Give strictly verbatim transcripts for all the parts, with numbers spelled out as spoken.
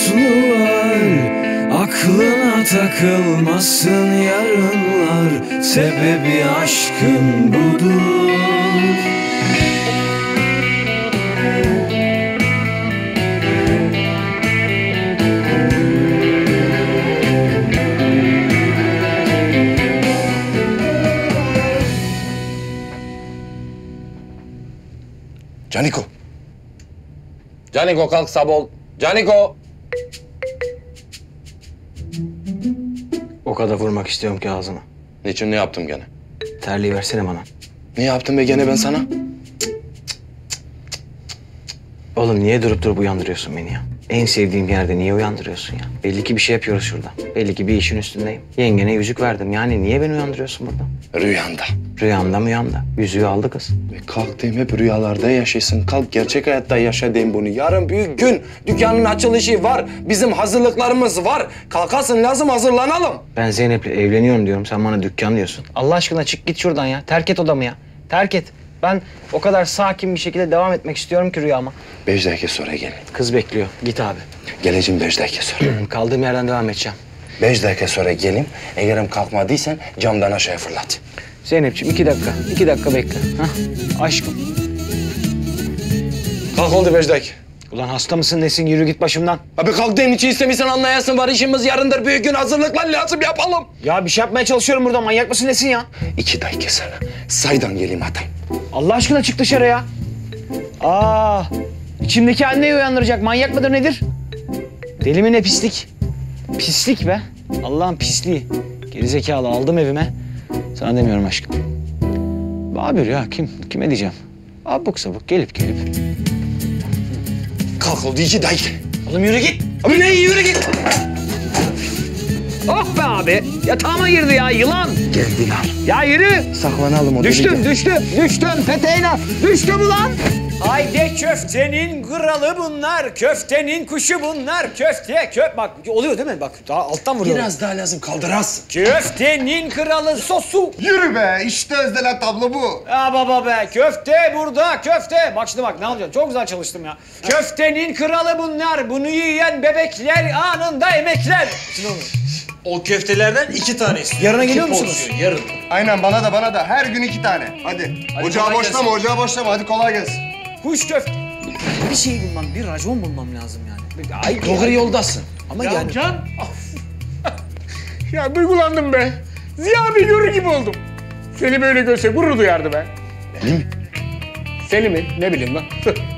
umutlular. Aklına takılmasın yarınlar, sebebi aşkın budur. Caniko. Caniko kalk Sabol. Caniko. O kadar vurmak istiyorum ki ağzına. Niçin ne yaptım gene? Terliği versene bana. Ne yaptım be gene ben sana? Oğlum niye durup durup uyandırıyorsun beni ya? En sevdiğim yerde niye uyandırıyorsun ya? Belli ki bir şey yapıyoruz şurada. Belli ki bir işin üstündeyim. Yengene yüzük verdim. Yani niye beni uyandırıyorsun burada? Rüyanda. Rüyamda mı rüyamda? Yüzüğü aldı kız. Ve kalktığım hep rüyalarda yaşasın. Kalk gerçek hayatta yaşadığım bunu. Yarın büyük gün. Dükkanın açılışı var. Bizim hazırlıklarımız var. Kalkasın lazım, hazırlanalım. Ben Zeynep'le evleniyorum diyorum. Sen bana dükkan diyorsun. Allah aşkına çık git şuradan ya. Terk et odamı ya. Terk et. Ben o kadar sakin bir şekilde devam etmek istiyorum ki rüyama. Beş dakika sonra gelin. Kız bekliyor. Git abi. Geleceğim beş dakika sonra. Kaldığım yerden devam edeceğim. Beş dakika sonra gelin. Eğerim kalkmadıysan camdan aşağıya fırlat. Zeynep'ciğim iki dakika. iki dakika bekle. Hah. Aşkım. Kalk oldu beş dakika. Ulan hasta mısın nesin? Yürü git başımdan. Abi kalktığım için istemişsen anlayasın var. İşimiz yarındır büyük gün. Hazırlıklar lazım yapalım. Ya bir şey yapmaya çalışıyorum burada. Manyak mısın nesin ya? İki dakika sonra. Saydan geleyim hatam. Allah aşkına çık dışarı ya. Aa, içimdeki anneyi uyandıracak. Manyak mıdır nedir? Deli mi ne pislik? Pislik be. Allah'ın pisliği. Gerizekalı aldım evime. Sana demiyorum aşkım. Babür ya kim? Kime diyeceğim? Abuk sabuk gelip gelip. Kalk oldu iki dakika. Oğlum yürü git. Abi ne yürü git. Oh be abi. Yatağıma girdi ya yılan. Geldiler. Ya yürü. Saklanalım o Düştüm, delice. düştüm, düştüm peteğine. Düştüm ulan. Haydi köftenin kralı bunlar, köftenin kuşu bunlar, köfteye köf... Bak oluyor değil mi? Bak daha alttan vuruyor. Biraz daha lazım kaldıras. Köftenin kralı sosu. Yürü be, işte özdelen tablo bu. Ya baba be, köfte burada, köfte. Bak şimdi bak ne yapacağım? Çok güzel çalıştım ya. Köftenin kralı bunlar, bunu yiyen bebekler anında emekler. Şimdi onu. O köftelerden iki tane istiyorum. Yarına İki geliyor musunuz? porsiyon, yarın. Aynen bana da bana da her gün iki tane. Hadi. Hadi ocağı kolay boşlama, gelsin. ocağı boşlama. Hadi kolay gelsin. Kuş köfte. Bir şey bulmam, bir racon bulmam lazım yani. Ay, Doğru yoldasın. Ama Ya yani... Can. Ya duygulandım be. Ziya abi görür gibi oldum. Seni böyle görse gurur duyardı be. Beni mi? Seni mi? Ne bileyim lan.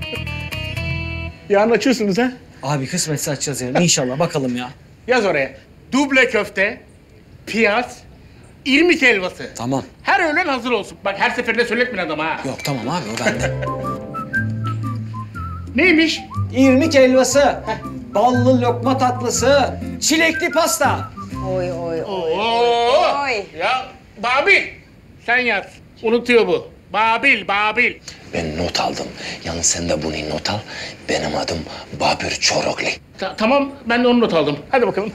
Yarın açıyorsunuz ha? Abi kısmetse açacağız yani. İnşallah bakalım ya. Yaz oraya. Duble köfte, piyaz, irmik helvası. Tamam. Her öğlen hazır olsun. Bak her seferinde söyletmeyin adama ha. Yok tamam abi o bende. Neymiş? İrmik helvası, ballı lokma tatlısı, çilekli pasta. Oy oy oy. Oo. Oy. Ya Babil. Sen yaz. Unutuyor bu. Babil, Babil. Ben not aldım. Yalnız sen de bunu not al. Benim adım Babür Çorokli. Ta- tamam ben de onu not aldım. Hadi bakalım.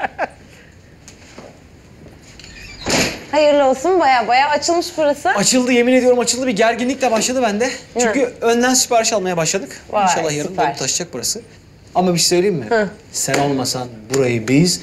Hayırlı olsun, baya baya açılmış burası. Açıldı yemin ediyorum açıldı, bir gerginlik de başladı bende. Çünkü önden sipariş almaya başladık. Vay, İnşallah yarın süper. dolup taşacak burası. Ama bir şey söyleyeyim mi? Hı. Sen olmasan burayı biz...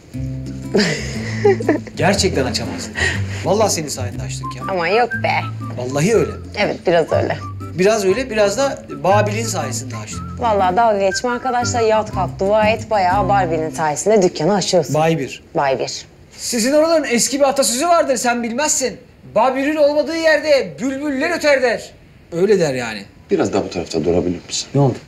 gerçekten açamazdık. Vallahi senin sayende açtık ya. Ama yok be. Vallahi öyle. Evet, biraz öyle. Biraz öyle, biraz da Babil'in sayesinde açtık. Vallahi dalga geçme arkadaşlar. Yat kalk dua et. Bayağı Barbie'nin sayesinde dükkanı açıyorsun. Bay bir. Bay bir. Sizin oraların eski bir atasözü vardır, sen bilmezsin. Babür'ün olmadığı yerde bülbüller öter der. Öyle der yani. Biraz daha bu tarafta durabilir misin? Ne oldu?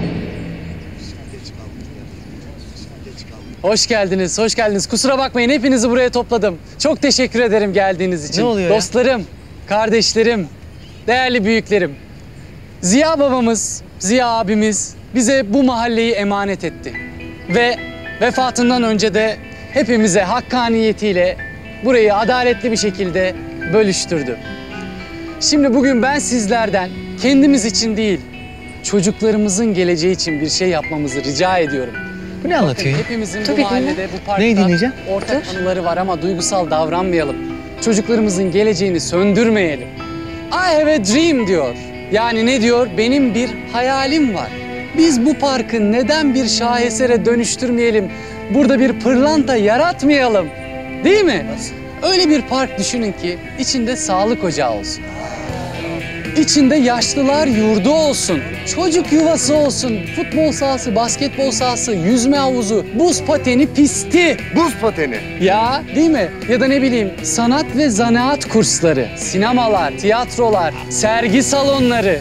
Hoş geldiniz, hoş geldiniz. Kusura bakmayın, hepinizi buraya topladım. Çok teşekkür ederim geldiğiniz için. Ne oluyor ya? Dostlarım, kardeşlerim, değerli büyüklerim. Ziya babamız, Ziya abimiz bize bu mahalleyi emanet etti. Ve vefatından önce de hepimize hakkaniyetiyle burayı adaletli bir şekilde bölüştürdü. Şimdi bugün ben sizlerden kendimiz için değil, çocuklarımızın geleceği için bir şey yapmamızı rica ediyorum. Bu ne anlatıyor ya? Hepimizin Tabii, bu mahallede, bu parkta Neyi dinleyeceğim? ortak anıları var ama duygusal davranmayalım. Çocuklarımızın geleceğini söndürmeyelim. I have a dream diyor. Yani ne diyor? Benim bir hayalim var. Biz bu parkı neden bir şahesere dönüştürmeyelim? Burada bir pırlanta yaratmayalım. Değil mi? Öyle bir park düşünün ki içinde sağlık ocağı olsun. İçinde yaşlılar yurdu olsun, çocuk yuvası olsun, futbol sahası, basketbol sahası, yüzme havuzu, buz pateni pisti. Buz pateni. Ya değil mi? Ya da ne bileyim sanat ve zanaat kursları, sinemalar, tiyatrolar, sergi salonları.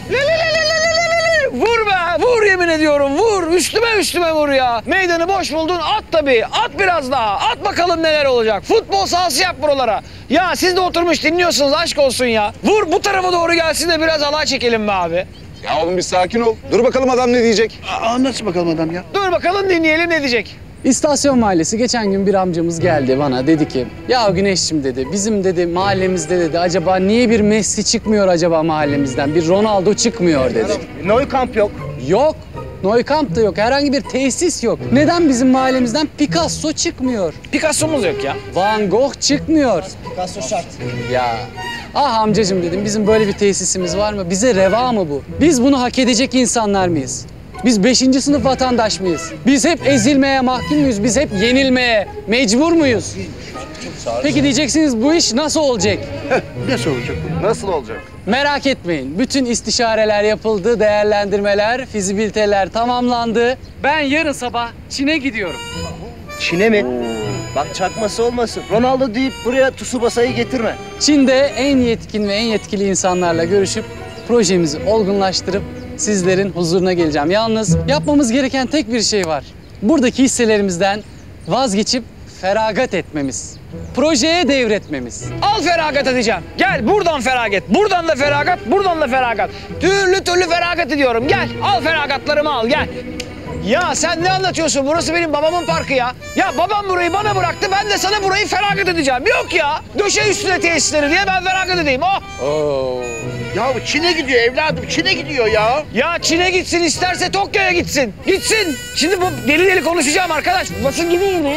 Vur be, vur yemin ediyorum, vur. Üstüme üstüme vur ya. Meydanı boş buldun, at tabii. At biraz daha, at bakalım neler olacak. Futbol sahası yap buralara. Ya siz de oturmuş dinliyorsunuz, aşk olsun ya. Vur bu tarafa doğru gelsin de biraz alay çekelim be abi. Ya oğlum bir sakin ol. Dur bakalım adam ne diyecek. Anlatsın bakalım adam ya. Dur bakalım dinleyelim ne diyecek. İstasyon Mahallesi geçen gün bir amcamız geldi bana dedi ki ya Güneş'cim dedi bizim dedi mahallemizde dedi acaba niye bir Messi çıkmıyor acaba mahallemizden bir Ronaldo çıkmıyor dedi. Neukamp yok. Yok. Neukamp da yok. Herhangi bir tesis yok. Neden bizim mahallemizden Picasso çıkmıyor? Picasso'muz yok ya. Van Gogh çıkmıyor. Picasso şart. Ya. Ah amcacığım dedim bizim böyle bir tesisimiz var mı? Bize reva mı bu? Biz bunu hak edecek insanlar mıyız? Biz beşinci sınıf vatandaş mıyız? Biz hep ezilmeye mahkum muyuz? Biz hep yenilmeye mecbur muyuz? Peki diyeceksiniz bu iş nasıl olacak? Nasıl olacak bu? Nasıl olacak? Merak etmeyin. Bütün istişareler yapıldı, değerlendirmeler, fizibiliteler tamamlandı. Ben yarın sabah Çin'e gidiyorum. Çin'e mi? Bak çakması olmasın. Ronaldo deyip buraya Tsubasa'yı getirme. Çin'de en yetkin ve en yetkili insanlarla görüşüp projemizi olgunlaştırıp sizlerin huzuruna geleceğim. Yalnız yapmamız gereken tek bir şey var. Buradaki hisselerimizden vazgeçip feragat etmemiz. Projeye devretmemiz. Al feragat edeceğim. Gel buradan feragat. Buradan da feragat, buradan da feragat. Türlü türlü feragat ediyorum. Gel al feragatlarımı al gel. Ya sen ne anlatıyorsun? Burası benim babamın parkı ya. Ya babam burayı bana bıraktı. Ben de sana burayı feragat edeceğim. Yok ya. Döşe üstüne tesisleri diye ben feragat edeyim. Oh. Oo. Ya Çin'e gidiyor evladım. Çin'e gidiyor ya. Ya Çin'e gitsin isterse Tokyo'ya gitsin. Gitsin. Şimdi bu deli deli konuşacağım arkadaş. Basın gibi yine.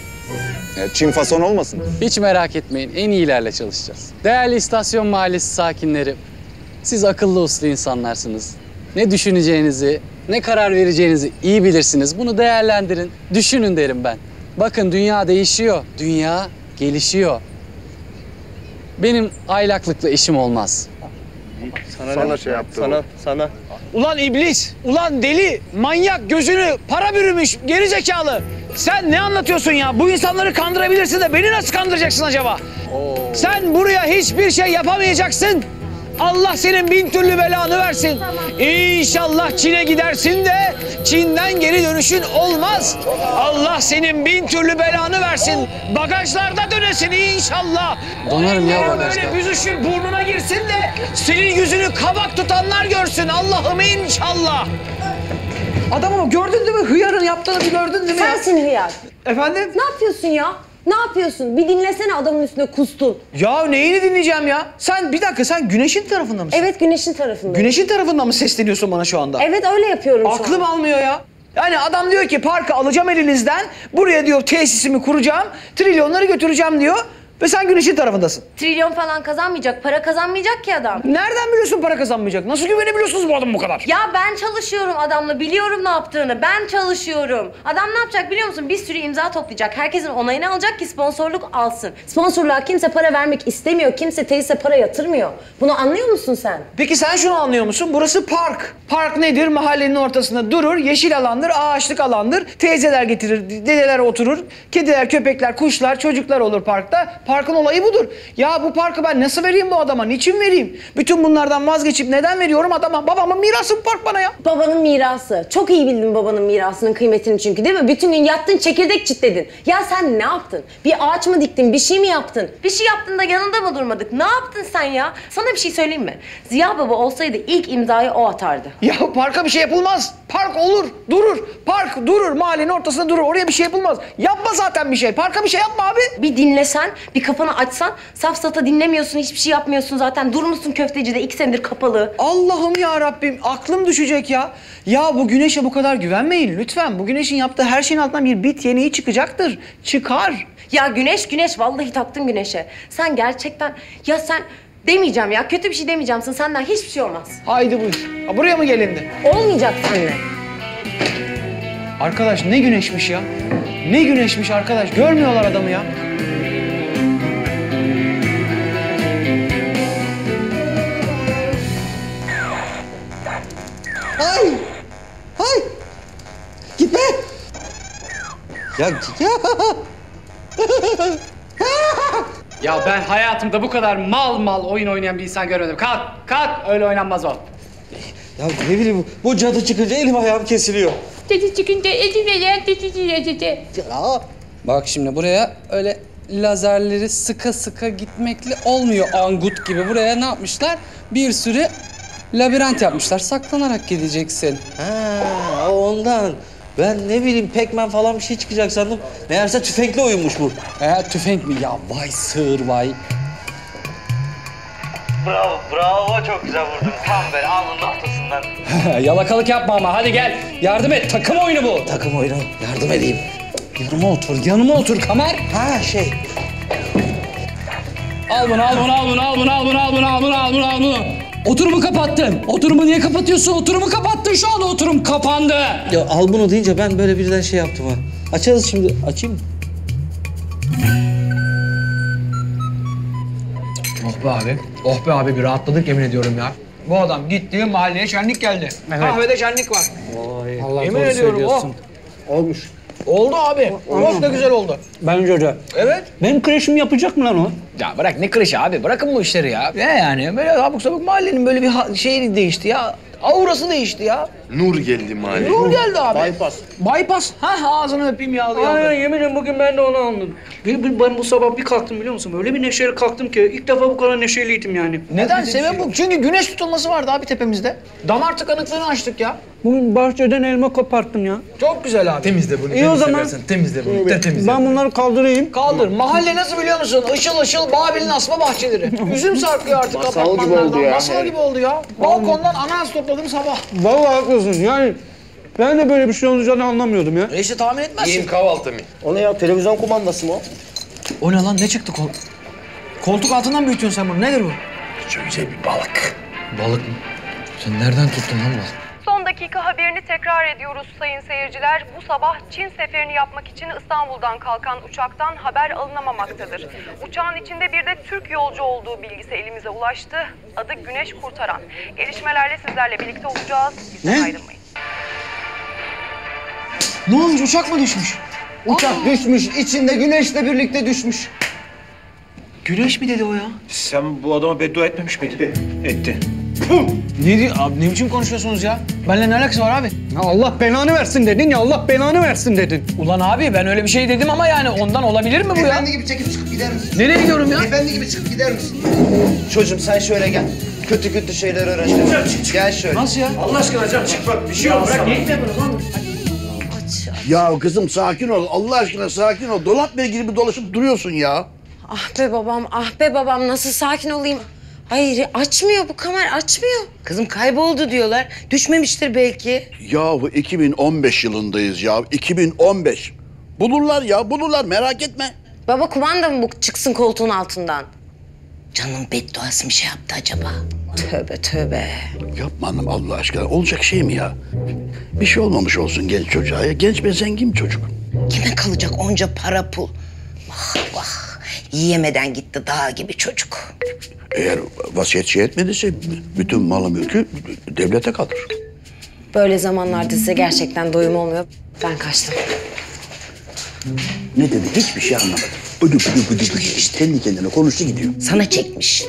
Ya Çin fason olmasın. Hiç merak etmeyin. En iyilerle çalışacağız. Değerli İstasyon Mahallesi sakinleri, siz akıllı uslu insanlarsınız. Ne düşüneceğinizi, ne karar vereceğinizi iyi bilirsiniz. Bunu değerlendirin, düşünün derim ben. Bakın dünya değişiyor, dünya gelişiyor. Benim aylaklıkla işim olmaz. Sana, sana şey yaptı. Sana, sana. Ulan iblis, ulan deli, manyak, gözünü para bürümüş, geri zekalı. Sen ne anlatıyorsun ya? Bu insanları kandırabilirsin de beni nasıl kandıracaksın acaba? Oo. Sen buraya hiçbir şey yapamayacaksın. Allah senin bin türlü belanı versin. İnşallah Çin'e gidersin de Çin'den geri dönüşün olmaz. Allah senin bin türlü belanı versin. Bagajlarda dönesin inşallah. Donarım ya bagajda. Böyle büzüşür burnuna girsin de senin yüzünü kabak tutanlar görsün. Allah'ım inşallah. Adamım gördün değil mi? Hıyarın yaptığını bir gördün değil mi ya? Sensin hıyar. Efendim? Ne yapıyorsun ya? Ne yapıyorsun? Bir dinlesene adamın üstüne kustun. Ya neyini dinleyeceğim ya? Sen bir dakika sen güneşin tarafında mısın? Evet güneşin tarafında. Güneşin tarafından mı sesleniyorsun bana şu anda? Evet öyle yapıyorum şu an. Aklım almıyor ya. Yani adam diyor ki parkı alacağım elinizden, buraya diyor tesisimi kuracağım, trilyonları götüreceğim diyor. Ve sen güneşin tarafındasın. Trilyon falan kazanmayacak, para kazanmayacak ki adam. Nereden biliyorsun para kazanmayacak? Nasıl güvenebiliyorsunuz bu adamı bu kadar? Ya ben çalışıyorum adamla, biliyorum ne yaptığını. Ben çalışıyorum. Adam ne yapacak biliyor musun? Bir sürü imza toplayacak. Herkesin onayını alacak ki sponsorluk alsın. Sponsorluğa kimse para vermek istemiyor. Kimse tesise para yatırmıyor. Bunu anlıyor musun sen? Peki sen şunu anlıyor musun? Burası park. Park nedir? Mahallenin ortasında durur, yeşil alandır, ağaçlık alandır. Teyzeler getirir, dedeler oturur. Kediler, köpekler, kuşlar, çocuklar olur parkta. Parkın olayı budur. Ya bu parkı ben nasıl vereyim bu adama? Niçin vereyim? Bütün bunlardan vazgeçip neden veriyorum adama? Babamın mirası bu park bana ya. Babanın mirası. Çok iyi bildin babanın mirasının kıymetini çünkü değil mi? Bütün gün yattın çekirdek çitledin. Ya sen ne yaptın? Bir ağaç mı diktin? Bir şey mi yaptın? Bir şey yaptın da yanında mı durmadık? Ne yaptın sen ya? Sana bir şey söyleyeyim mi? Ziya Baba olsaydı ilk imzayı o atardı. Ya parka bir şey yapılmaz. Park olur, durur. Park durur, mahallenin ortasında durur. Oraya bir şey yapılmaz. Yapma zaten bir şey. Parka bir şey yapma abi. Bir dinlesen, bir kafanı açsan, safsata dinlemiyorsun, hiçbir şey yapmıyorsun zaten. Durmuşsun köftecide, iki senedir kapalı. Allah'ım ya Rabbim, aklım düşecek ya. Ya bu güneşe bu kadar güvenmeyin lütfen. Bu güneşin yaptığı her şeyin altından bir bit yeniği çıkacaktır. Çıkar. Ya güneş güneş, vallahi taktın güneşe. Sen gerçekten, ya sen demeyeceğim ya, kötü bir şey demeyeceğim sana. Senden hiçbir şey olmaz. Haydi buyur. Ha, buraya mı gelindi? Olmayacak seninle. Arkadaş ne güneşmiş ya. Ne güneşmiş arkadaş. Görmüyorlar adamı ya. Ay! Ay! Gitme! Ya ya! Ya ben hayatımda bu kadar mal mal oyun oynayan bir insan görmedim. Kalk, kalk. Öyle oynanmaz o. Ya ne bileyim bu cadı çıkınca elim ayağım kesiliyor. Dedi çıkınca eli veren dedi dedi. Ya Bak şimdi buraya öyle lazerleri sıka sıka gitmekle olmuyor angut gibi. Buraya ne yapmışlar? Bir sürü labirent yapmışlar. Saklanarak gideceksin. ha ondan. Ben ne bileyim Pac-Man falan bir şey çıkacak sandım. Meğerse tüfekli oyunmuş bu. E, tüfek mi? Ya vay sığır vay. Bravo, bravo. Çok güzel vurdun. Tam böyle alnının ortasından. Yalakalık yapma ama hadi gel. Yardım et. Takım oyunu bu. Takım oyunu. Yardım edeyim. Yanıma otur, yanıma otur Kamer. Ha şey. Al bunu, al bunu, al bunu, al bunu, al bunu, al bunu, al bunu, al bunu, al bunu. Oturumu kapattın. Oturumu niye kapatıyorsun? Oturumu kapattın. Şu anda oturum kapandı. Ya al bunu deyince ben böyle birden şey yaptım ha. Açarız şimdi. Açayım mı? Oh be abi. Oh be abi bir rahatladık yemin ediyorum ya. Bu adam gitti mahalleye şenlik geldi. Kahvede şenlik var. Vay. Allah Yemin doğru ediyorum söylüyorsun. oh. Olmuş. Oldu abi. Çok da güzel oldu. Bence de. Evet. Benim kreşim yapacak mı lan o? Ya bırak ne kreşi abi. Bırakın bu işleri ya. Ne yani? Böyle abuk sabuk mahallenin böyle bir ha- şeyi değişti ya. Aurası değişti ya. Nur geldi mahalleye. Nur geldi abi. Bypass. Bypass. Ha ağzını öpeyim ya. Aynen yemin ederim bugün ben de onu anladım. Ben, ben, ben bu sabah bir kalktım biliyor musun? Öyle bir neşeyle kalktım ki ilk defa bu kadar neşeliydim yani. Neden? Sebep bu. Çünkü güneş tutulması vardı abi tepemizde. Damar tıkanıklığını açtık ya. Bugün bahçeden elma koparttım ya. Çok güzel abi. Temizle bunu. İyi o zaman. Temizle bunu. De temizle. Ben bunları kaldırayım. Kaldır. Mahalle nasıl biliyor musun? Işıl ışıl Babil'in asma bahçeleri. Üzüm sarkıyor artık Masal gibi apartmanlardan. oldu ya. Masal gibi oldu ya. Balkondan ananas topladım sabah. Vallahi haklısın yani. Ben de böyle bir şey olacağını anlamıyordum ya. E işte tahmin etmezsin. kahvaltı mı? O ne ya? Televizyon kumandası mı o? O ne lan? Ne çıktı kol? Koltuk altından büyütüyorsun sen bunu. Nedir bu? Güzel bir balık. Balık mı? Sen nereden tuttun lan balık? Son dakika haberini tekrar ediyoruz sayın seyirciler. Bu sabah Çin seferini yapmak için İstanbul'dan kalkan uçaktan haber alınamamaktadır. Uçağın içinde bir de Türk yolcu olduğu bilgisi elimize ulaştı. Adı Güneş Kurtaran. Gelişmelerle sizlerle birlikte olacağız. Bizden ayrılmayın. Ne olmuş? Uçak mı düşmüş? Uçak düşmüş. İçinde güneşle birlikte düşmüş. Güneş mi dedi o ya? Sen bu adama beddua etmemiş miydin? Etti. Ne diyor? Abi ne biçim konuşuyorsunuz ya? Benimle ne alakası var abi? Ya Allah belanı versin dedin ya Allah belanı versin dedin. Ulan abi ben öyle bir şey dedim ama yani ondan olabilir mi bu ya? Efendi gibi çekip çıkıp gider misin? Nereye gidiyorum ya? Efendi gibi çıkıp gider misin? Çocuğum sen şöyle gel. Kötü kötü şeyler öğreneceğim. Gel şöyle. Nasıl ya? Allah aşkına Can çık bak bir şey yok. Bırak Ya kızım sakin ol. Allah aşkına sakin ol. Dolapla ilgili bir dolaşıp duruyorsun ya. Ah be babam, ah be babam nasıl sakin olayım? Hayır açmıyor bu kamera açmıyor. Kızım kayboldu diyorlar. Düşmemiştir belki. Yahu iki bin on beş yılındayız ya. iki bin on beş. Bulurlar ya bulurlar merak etme. Baba kumanda mı bu çıksın koltuğun altından? Canım bedduası mı şey yaptı acaba? Tövbe tövbe. Yapma hanım Allah aşkına. Olacak şey mi ya? Bir şey olmamış olsun genç çocuğa. Ya, genç ve zengin çocuk. Kime kalacak onca para pul? Vah vah. Yiyemeden gitti dağ gibi çocuk. Eğer vasiyet şey etmediyse bütün malı mülkü devlete kalır. Böyle zamanlarda size gerçekten doyum olmuyor. Ben kaçtım. Ne dedi? Hiçbir şey anlamadım. Ödü ödü ödü ödü. İşte kendi kendine konuştu gidiyor. Sana çekmiş.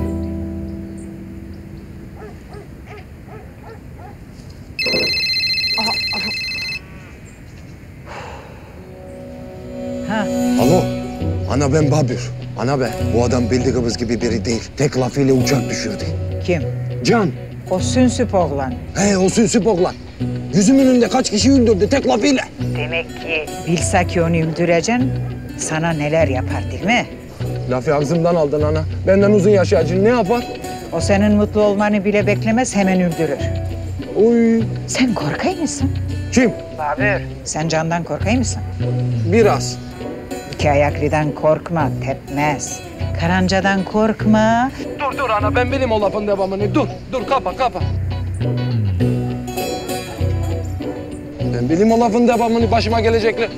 Alo, ana ben Babür. Ana be, bu adam bildiğimiz gibi biri değil. Tek lafıyla uçak düşürdü. Kim? Can. O sünsüp oğlan. He, o sünsüp oğlan. Yüzümün önünde kaç kişi öldürdü tek lafıyla. Demek ki bilse ki onu öldüreceksin, sana neler yapar değil mi? Lafı ağzımdan aldın ana. Benden uzun yaşayacaksın, ne yapar? O senin mutlu olmanı bile beklemez, hemen öldürür. Oy. Sen korkay mısın? Kim? Babür. Sen candan korkay mısın? Biraz. İki ayaklıdan korkma, tepmez. Karancadan korkma. Dur dur ana, ben bileyim o lafın devamını. Dur, dur kapa kapa. Ben bileyim o lafın devamını başıma gelecekler.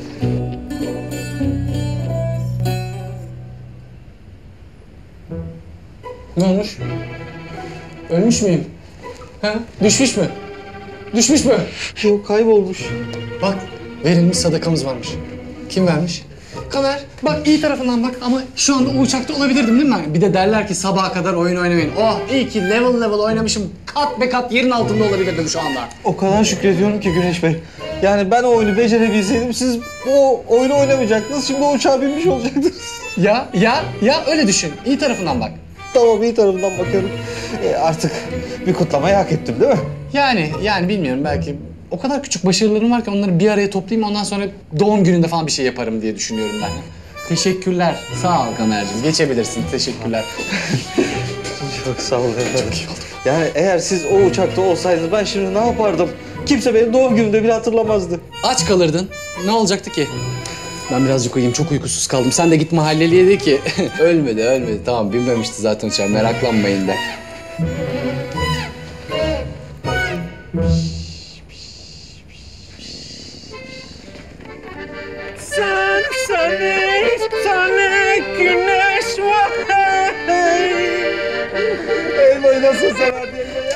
Ne olmuş? Ölmüş müyüm? Ha? Düşmüş mü? Düşmüş mü? Yok, kaybolmuş. Bak, verilmiş sadakamız varmış. Kim vermiş? Kamer, bak iyi tarafından bak ama şu anda o uçakta olabilirdim değil mi? Bir de derler ki sabaha kadar oyun oynamayın. Oh iyi ki level level oynamışım. Kat be kat yerin altında olabilirdim şu anda. O kadar şükrediyorum ki Güneş Bey. Yani ben o oyunu becerebilseydim siz o oyunu oynamayacaktınız. Şimdi o uçağa binmiş olacaktınız. Ya, ya, ya öyle düşün. İyi tarafından bak. Tamam, iyi tarafından bakıyorum. E, artık bir kutlamayı hak ettim değil mi? Yani, yani bilmiyorum belki o kadar küçük başarılarım var ki onları bir araya toplayayım ondan sonra doğum gününde falan bir şey yaparım diye düşünüyorum ben. Teşekkürler. Sağ ol Kamer'cim. Geçebilirsin. Teşekkürler. Çok sağ olun efendim. Çok iyi oldu. Yani eğer siz o uçakta olsaydınız ben şimdi ne yapardım? Kimse benim doğum günümde bile hatırlamazdı. Aç kalırdın. Ne olacaktı ki? Ben birazcık uyuyayım. Çok uykusuz kaldım. Sen de git mahalleliye de ki ölmedi, ölmedi. Tamam binmemişti zaten uçağa. Meraklanmayın de. Sen, sana, sana güneş var. Elmayı nasıl severdi elmayı?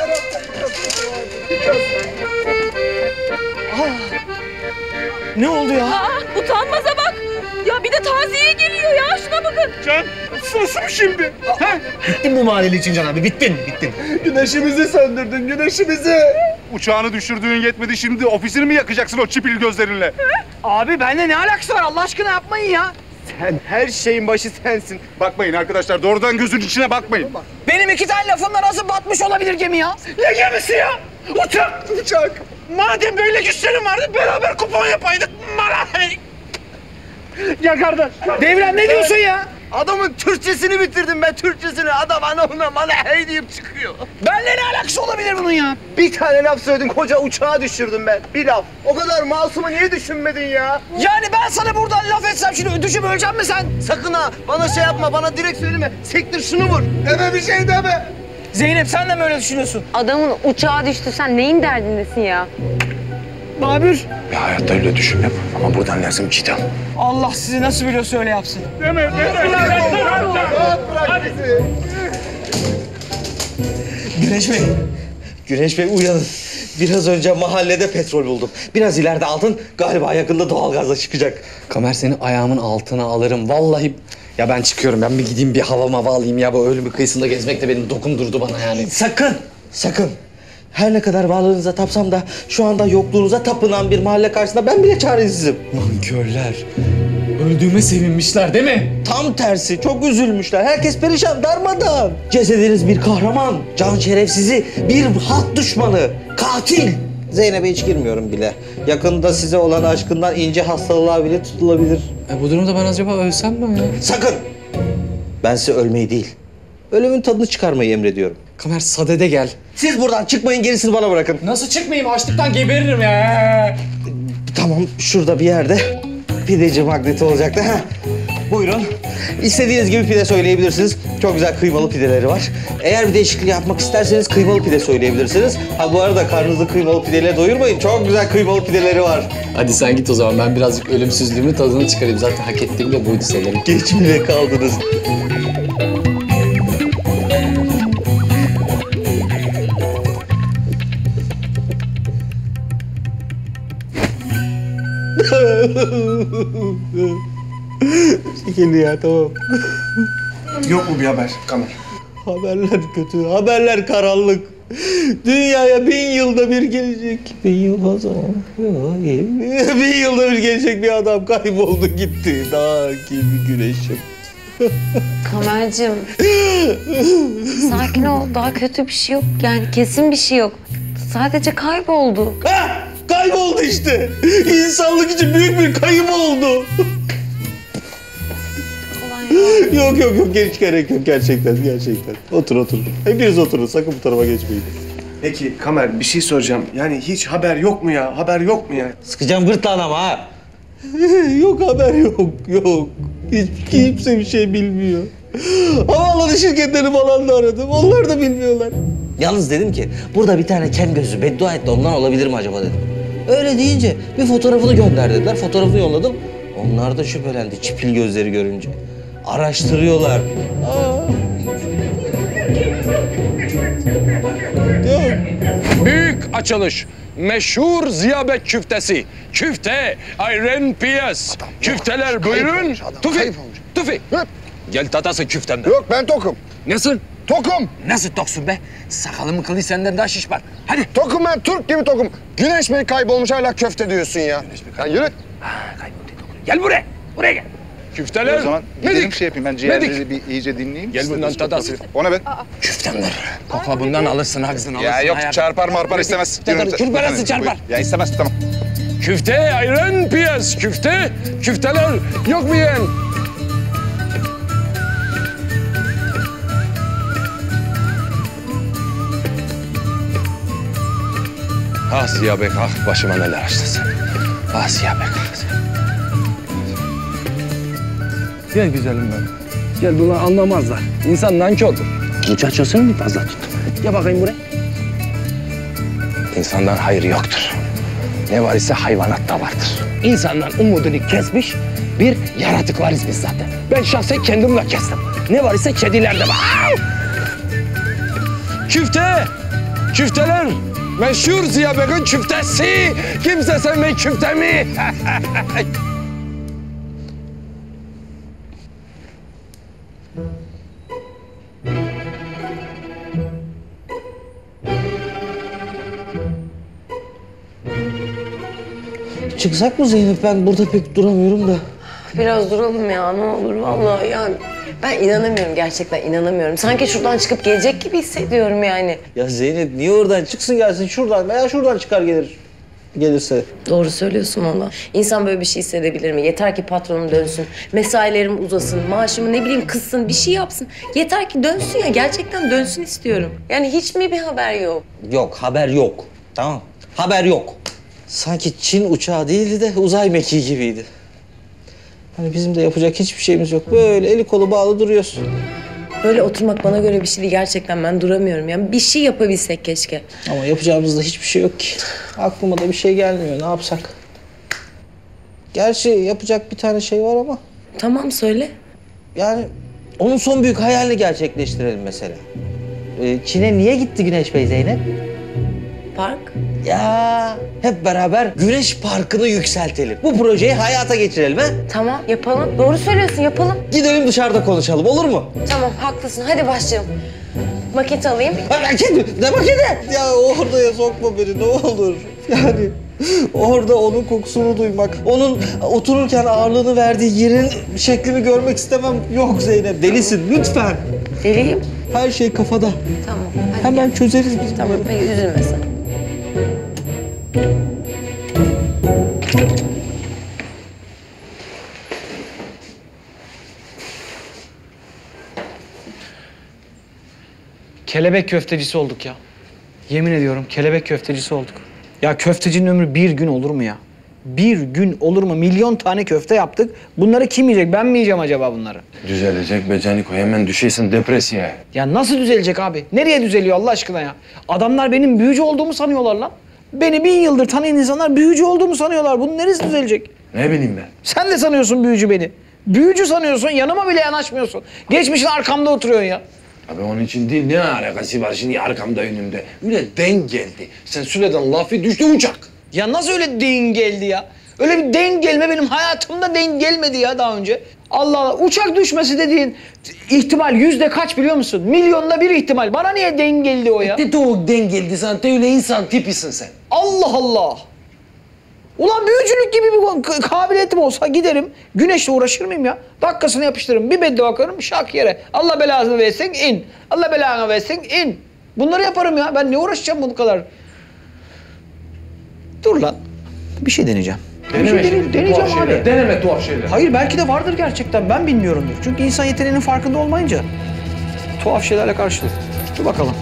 Ne oldu ya? Aa, utanmaza bak. Ya bir de taziye geliyor ya. Şuna bakın. Can, sırası mı şimdi? Ha? Bittin bu mahalleli için Can abi, bittin, bittin. Güneşimizi söndürdün, güneşimizi. Uçağını düşürdüğün yetmedi, şimdi ofisini mi yakacaksın o çipil gözlerinle? Abi benimle ne alakası var? Allah aşkına yapmayın ya. Sen her şeyin başı sensin. Bakmayın arkadaşlar, doğrudan gözün içine bakmayın. Benim iki tane lafımla nasıl batmış olabilir gemi ya? Ne gemisi ya? Uçak! Uçak! Madem böyle güçlerim vardı beraber kupon yapaydık. Malay! Ya kardeş, Devran ne diyorsun ya? Adamın Türkçesini bitirdim ben, Türkçesini. Adam ana ona bana hey deyip çıkıyor. Benle ne alakası olabilir bunun ya? Bir tane laf söyledin, koca uçağı düşürdüm ben. Bir laf. O kadar masumu niye düşünmedin ya? Yani ben sana buradan laf etsem şimdi düşüp öleceksin mi sen? Sakın ha, bana şey yapma, bana direkt söyleme. Sektir şunu vur. Deme bir şey deme. Zeynep sen de mi öyle düşünüyorsun? Adamın uçağı düştü, sen neyin derdindesin ya? Babür. Ya hayatta öyle düşünmem ama buradan lazım cidden. Allah sizi nasıl biliyorsa öyle yapsın. Deme, deme. Bırak bizi. Güneş Bey, Güneş Bey uyanın. Biraz önce mahallede petrol buldum. Biraz ileride altın, galiba yakında doğalgazla çıkacak. Kamer seni ayağımın altına alırım. Vallahi ya ben çıkıyorum. Ben bir gideyim bir hava mava alayım ya. Bu ölüm kıyısında gezmek de beni dokundurdu bana yani. Sakın, sakın. Her ne kadar varlığınıza tapsam da şu anda yokluğunuza tapınan bir mahalle karşısında ben bile çaresizim. Nankörler. Öldüğüme sevinmişler değil mi? Tam tersi, çok üzülmüşler. Herkes perişan, darmadağın. Cesediniz bir kahraman, can şerefsizi, bir halk düşmanı, katil. Zeynep'e hiç girmiyorum bile. Yakında size olan aşkından ince hastalığa bile tutulabilir. E bu durumda ben acaba ölsem mi ya? Sakın! Ben size ölmeyi değil, ölümün tadını çıkarmayı emrediyorum. Kamer sadede gel. Siz buradan çıkmayın, gerisini bana bırakın. Nasıl çıkmayayım? Açlıktan geberirim ya. Tamam, şurada bir yerde pideci magneti olacaktı. Heh. Buyurun. İstediğiniz gibi pide söyleyebilirsiniz. Çok güzel kıymalı pideleri var. Eğer bir değişiklik yapmak isterseniz kıymalı pide söyleyebilirsiniz. Ha bu arada karnınızı kıymalı pideyle doyurmayın. Çok güzel kıymalı pideleri var. Hadi sen git o zaman. Ben birazcık ölümsüzlüğümün tadını çıkarayım. Zaten hak ettiğim de buydu sanırım. Geç bile kaldınız. Şekilli ya, tamam. Yok mu bir haber Kamer? Haberler kötü, haberler karanlık. Dünyaya bin yılda bir gelecek. Bin yıl o zaman. Bin yılda bir gelecek bir adam kayboldu gitti. Dağ gibi güneşim. Kamercığım. Sakin ol, daha kötü bir şey yok. Yani kesin bir şey yok. Sadece kayboldu. Ha! Kayboldu işte. İnsanlık için büyük bir kayıp oldu. Yok yok yok, geç gerek yok gerçekten gerçekten. Otur otur. Hepiniz oturun, sakın bu tarafa geçmeyin. Peki Kamer, bir şey soracağım. Yani hiç haber yok mu ya? Haber yok mu ya? Sıkacağım gırtlağına ama ha. Yok haber yok yok. Hiç kimse bir şey bilmiyor. Havaalanı şirketleri falan da aradım. Onlar da bilmiyorlar. Yalnız dedim ki burada bir tane kem gözü beddua etti, ondan olabilir mi acaba dedim. Öyle deyince bir fotoğrafını gönder dediler. Fotoğrafını yolladım. Onlar da şüphelendi çipil gözleri görünce. Araştırıyorlar. Aa. Büyük açılış. Meşhur ziyabet küftesi. Küfte, ayran, piyaz. Küfteler buyurun. Tufi, Tufi. Gel tatasın küftemden. Yok ben tokum. Nasıl? Tokum. Nasıl toksun be? Sakalımın kılı senden daha şiş var. Hadi. Tokum ben, Türk gibi tokum. Güneş Bey kaybolmuş hala köfte diyorsun ya. Sen yürü. Gel buraya. Buraya gel. Küfteler. O zaman gidelim şey yapayım ben ciğerleri bir iyice dinleyeyim. Gel bundan tadasın. Ona be. Küftemler. Kokla bundan alırsın, ağzını alırsın. Ya yok ayarını. çarpar marpar istemez. Türk parası çarpar. Ya istemez tamam. Küfte, ayran, piyaz. Küfte, küfteler. Yok mu yiyen? Ah Ziya Bek, ah başıma neler açtın sen. Ah Ziya Bek, ah. Gel güzelim ben. Gel bunu anlamazlar. İnsan nankördür. Muchachosunu mu fazla tuttu? Gel bakayım buraya. İnsandan hayır yoktur. Ne var ise hayvanatta vardır. İnsandan umudunu kesmiş bir yaratıklarız biz zaten. Ben şahsen kendimle kestim. Ne var ise kedilerde var. Au! Küfte! Küfteler! Meşhur Ziya Bek'in küftesi! Kimse sevmeyi küfte mi? Çıksak mı Zeynep? Ben burada pek duramıyorum da. Biraz duralım ya ne olur vallahi yani. Ben inanamıyorum gerçekten inanamıyorum. Sanki şuradan çıkıp gelecek gibi hissediyorum yani. Ya Zeynep niye oradan çıksın gelsin şuradan veya şuradan çıkar gelir. Gelirse. Doğru söylüyorsun valla. İnsan böyle bir şey hissedebilir mi? Yeter ki patronum dönsün, mesailerim uzasın, maaşımı ne bileyim kıssın, bir şey yapsın. Yeter ki dönsün ya, gerçekten dönsün istiyorum. Yani hiç mi bir haber yok? Yok, haber yok. Tamam, haber yok. Sanki Çin uçağı değildi de uzay mekiği gibiydi. Hani bizim de yapacak hiçbir şeyimiz yok. Böyle eli kolu bağlı duruyoruz. Böyle oturmak bana göre bir şey değil gerçekten. Ben duramıyorum. Yani bir şey yapabilsek keşke. Ama yapacağımızda hiçbir şey yok ki. Aklıma da bir şey gelmiyor. Ne yapsak? Gerçi yapacak bir tane şey var ama. Tamam söyle. Yani onun son büyük hayalini gerçekleştirelim mesela. Ee, Çin'e niye gitti Güneş Bey Zeynep? Park. Ya hep beraber Güneş Parkı'nı yükseltelim. Bu projeyi hayata geçirelim ha? Tamam yapalım. Doğru söylüyorsun yapalım. Gidelim dışarıda konuşalım olur mu? Tamam haklısın. Hadi başlayalım. Maket alayım. Ha, maket? Ne maketi? Ya orada sokma beni ne olur. Yani orada onun kokusunu duymak, onun otururken ağırlığını verdiği yerin şeklini görmek istemem. Yok Zeynep delisin lütfen. Deliyim. Her şey kafada. Tamam. Hadi Hemen gel. çözeriz biz. Tamam peki üzülme sen. Kelebek köftecisi olduk ya. Yemin ediyorum kelebek köftecisi olduk. Ya köftecinin ömrü bir gün olur mu ya? Bir gün olur mu? Milyon tane köfte yaptık. Bunları kim yiyecek? Ben mi yiyeceğim acaba bunları? Düzelecek be Caniko. Hemen düşeysin depresyaya. Ya nasıl düzelecek abi? Nereye düzeliyor Allah aşkına ya? Adamlar benim büyücü olduğumu sanıyorlar lan. Beni bin yıldır tanıyan insanlar büyücü olduğumu sanıyorlar. Bunun neresi düzelecek? Ne bileyim ben. Sen de sanıyorsun büyücü beni. Büyücü sanıyorsun, yanıma bile yanaşmıyorsun. Geçmişin arkamda oturuyorsun ya. Abi onun için değil, ne alakası var şimdi arkamda önümde? Öyle denk geldi. Sen süreden lafı düştü uçak. Ya nasıl öyle denk geldi ya? Öyle bir denk gelme benim hayatımda denk gelmedi ya daha önce. Allah Allah, uçak düşmesi dediğin ihtimal yüzde kaç biliyor musun? Milyonda bir ihtimal. Bana niye denk geldi o ya? Ne de o denk geldi sana, de öyle insan tipisin sen. Allah Allah! Ulan büyücülük gibi bir kabiliyetim olsa giderim, güneşle uğraşır mıyım ya? Dakikasını yapıştırırım, bir beddua bakarım, şak yere. Allah belasını versin, in. Allah belanı versin, in. Bunları yaparım ya, ben ne uğraşacağım bu kadar? Dur lan, bir şey deneyeceğim. Deneme bir şey şimdi, deneyeceğim tuhaf abi. şeyler. Deneme tuhaf şeyler. Hayır, belki de vardır gerçekten, ben bilmiyorumdur. Çünkü insan yeteneğinin farkında olmayınca tuhaf şeylerle karşılaşır. Dur bakalım.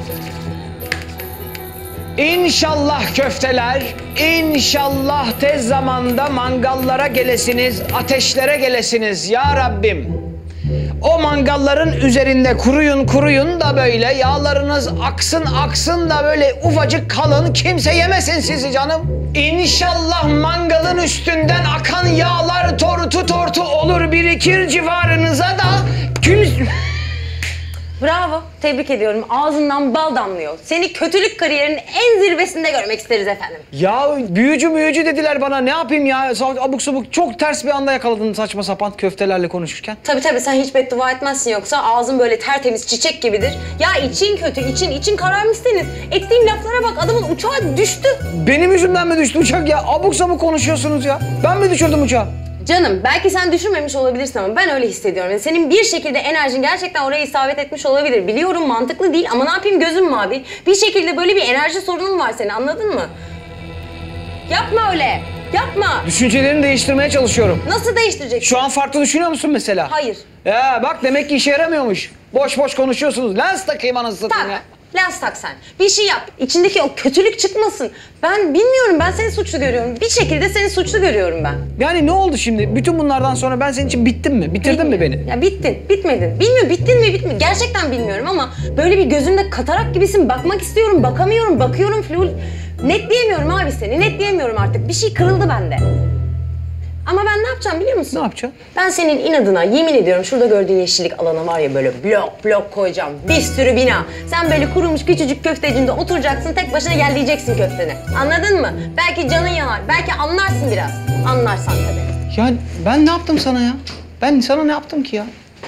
İnşallah köfteler, inşallah tez zamanda mangallara gelesiniz, ateşlere gelesiniz ya Rabbim. O mangalların üzerinde kuruyun kuruyun da böyle yağlarınız aksın aksın da böyle ufacık kalın, kimse yemesin sizi canım. İnşallah mangalın üstünden akan yağlar tortu tortu olur birikir civarınıza da kim... Bravo, tebrik ediyorum. Ağzından bal damlıyor. Seni kötülük kariyerinin en zirvesinde görmek isteriz efendim. Ya büyücü müyücü dediler bana, ne yapayım ya? Abuk sabuk çok ters bir anda yakaladın saçma sapan köftelerle konuşurken. Tabii tabii, sen hiç beddua etmezsin, yoksa ağzın böyle tertemiz çiçek gibidir. Ya için kötü, için, için kararmış senin. Ettiğin laflara bak, adamın uçağı düştü. Benim yüzümden mi düştü uçak ya? Abuk sabuk konuşuyorsunuz ya. Ben mi düşürdüm uçağı? Canım, belki sen düşünmemiş olabilirsin ama ben öyle hissediyorum. Yani senin bir şekilde enerjin gerçekten oraya isabet etmiş olabilir. Biliyorum mantıklı değil ama ne yapayım, gözüm mavi. Bir şekilde böyle bir enerji sorunun var senin, anladın mı? Yapma öyle, yapma. Düşüncelerini değiştirmeye çalışıyorum. Nasıl değiştireceksin? Şu an farklı düşünüyor musun mesela? Hayır. Ya bak, demek ki işe yaramıyormuş. Boş boş konuşuyorsunuz. Lens takayım anasını satayım ya. Lens tak sen. Bir şey yap. İçindeki o kötülük çıkmasın. Ben bilmiyorum. Ben seni suçlu görüyorum. Bir şekilde seni suçlu görüyorum ben. Yani ne oldu şimdi? Bütün bunlardan sonra ben senin için bittim mi? Bitirdin mi beni? Ya bittin, bitmedin. Bilmiyorum, bittin mi, bitmedin. Gerçekten bilmiyorum ama böyle bir gözümde katarak gibisin. Bakmak istiyorum, bakamıyorum, bakıyorum flul. Netleyemiyorum abi seni. Netleyemiyorum artık. Bir şey kırıldı bende. Ama ben ne yapacağım biliyor musun? Ne yapacaksın? Ben senin inadına yemin ediyorum şurada gördüğün yeşillik alanı var ya, böyle blok blok koyacağım. Bir sürü bina. Sen böyle kurumuş küçücük köftecinde oturacaksın, tek başına yerleyeceksin köfteni. Anladın mı? Belki canın yanar. Belki anlarsın biraz. Anlarsan tabii. Ya ben ne yaptım sana ya? Ben sana ne yaptım ki ya?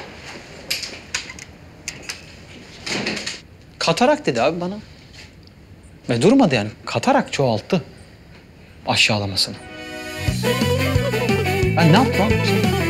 Katarak dedi abi bana. Ve durmadı yani. Katarak çoğalttı aşağılamasını. Ben ne yaptım abi?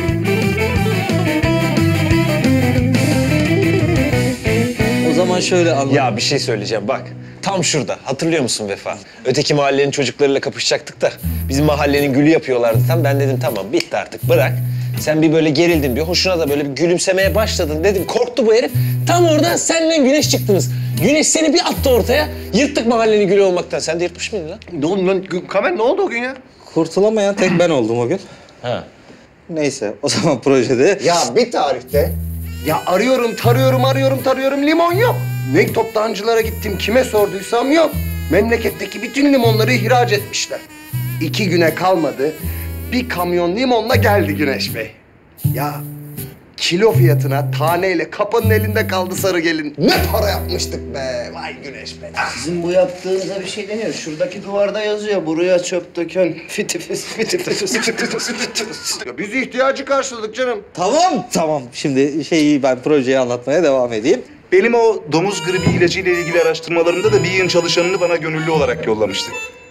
O zaman şöyle anlat. Ya bir şey söyleyeceğim bak. Tam şurada. Hatırlıyor musun Vefa? Öteki mahallenin çocuklarıyla kapışacaktık da bizim mahallenin gülü yapıyorlardı tam. Ben dedim tamam bitti artık bırak. Sen bir böyle gerildin, bir hoşuna da böyle bir gülümsemeye başladın. Dedim korktu bu herif. Tam oradan senle Güneş çıktınız. Güneş seni bir attı ortaya. Yırttık mahallenin gülü olmaktan. Sen de yırtmış mıydın lan? Ne oldu lan? Kamer ne oldu o gün ya? Kurtulamayan tek ben oldum o gün. Ha. Neyse o zaman projede... Ya bir tarihte ya arıyorum, tarıyorum, arıyorum, tarıyorum, limon yok. Ne toptancılara gittim, kime sorduysam yok. Memleketteki bütün limonları ihraç etmişler. İki güne kalmadı, bir kamyon limonla geldi Güneş Bey. Ya kilo fiyatına taneyle kapının elinde kaldı sarı gelin. Ne para yapmıştık be, vay Güneş Bey. Sizin bu yaptığınıza bir şey deniyor. Şuradaki duvarda yazıyor. Buraya çöp döken fitifis fitifis fitifis. Ya biz ihtiyacı karşıladık canım. Tamam tamam. Şimdi şeyi ben projeyi anlatmaya devam edeyim. Benim o domuz gribi ilacıyla ilgili araştırmalarımda da bir yığın çalışanını bana gönüllü olarak yollamıştı.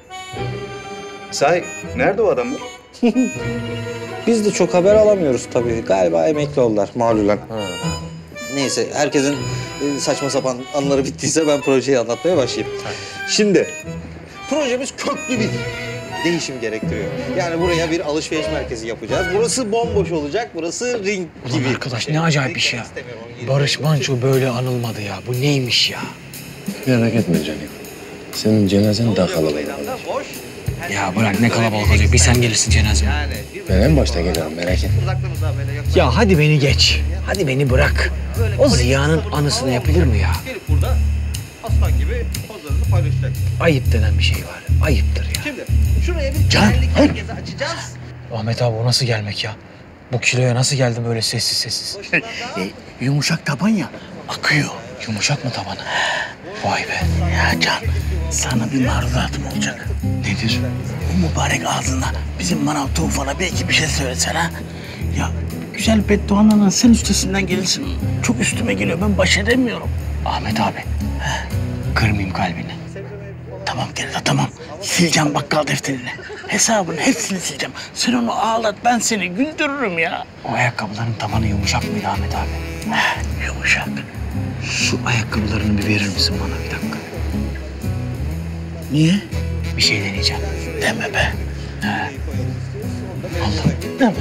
Sahi nerede o adamlar? Biz de çok haber alamıyoruz tabii. Galiba emekli oldular malulen. Neyse herkesin e, saçma sapan anları bittiyse ben projeyi anlatmaya başlayayım. Şimdi projemiz köklü bir değişim gerektiriyor. Yani buraya bir alışveriş merkezi yapacağız. Burası bomboş olacak, burası ring gibi. Ulan arkadaş ne acayip iş ya. Barış Manço böyle anılmadı ya. Bu neymiş ya? Merak etme canım. Senin cenazen daha kalabalık. Ya bırak ne kalabalık olacak. Bir sen gelirsin cenazeme. Ben en başta gelirim merak etme. Ya hadi beni geç. Hadi beni bırak. O Ziya'nın anısına yapılır mı ya? Gelip burada aslan gibi pozlarınızı paylaşacaksınız. Ayıp denen bir şey var. Ayıptır ya. Şimdi şuraya bir Can, güvenlik hayır. merkezi açacağız. Ahmet abi o nasıl gelmek ya? Bu kiloya nasıl geldin böyle sessiz sessiz? E, yumuşak taban ya, akıyor. Yumuşak mı tabanı? Vay be. Ya Can, sana bir maruzatım olacak. Nedir? Bu mübarek ağzına bizim manav Tufan'a belki bir şey söylesen ha. Ya güzel bedduanla sen üstesinden gelirsin. Çok üstüme geliyor, ben baş edemiyorum. Ahmet abi. Kırmayayım kalbini. Tamam Gerda tamam. Sileceğim bakkal defterini. Hesabın hepsini sileceğim. Sen onu ağlat, ben seni güldürürüm ya. O ayakkabıların tabanı yumuşak mıydı Ahmet abi? Heh, yumuşak. Şu ayakkabılarını bir verir misin bana bir dakika? Niye? Bir şey deneyeceğim. Deme be. He. Allah. Deme.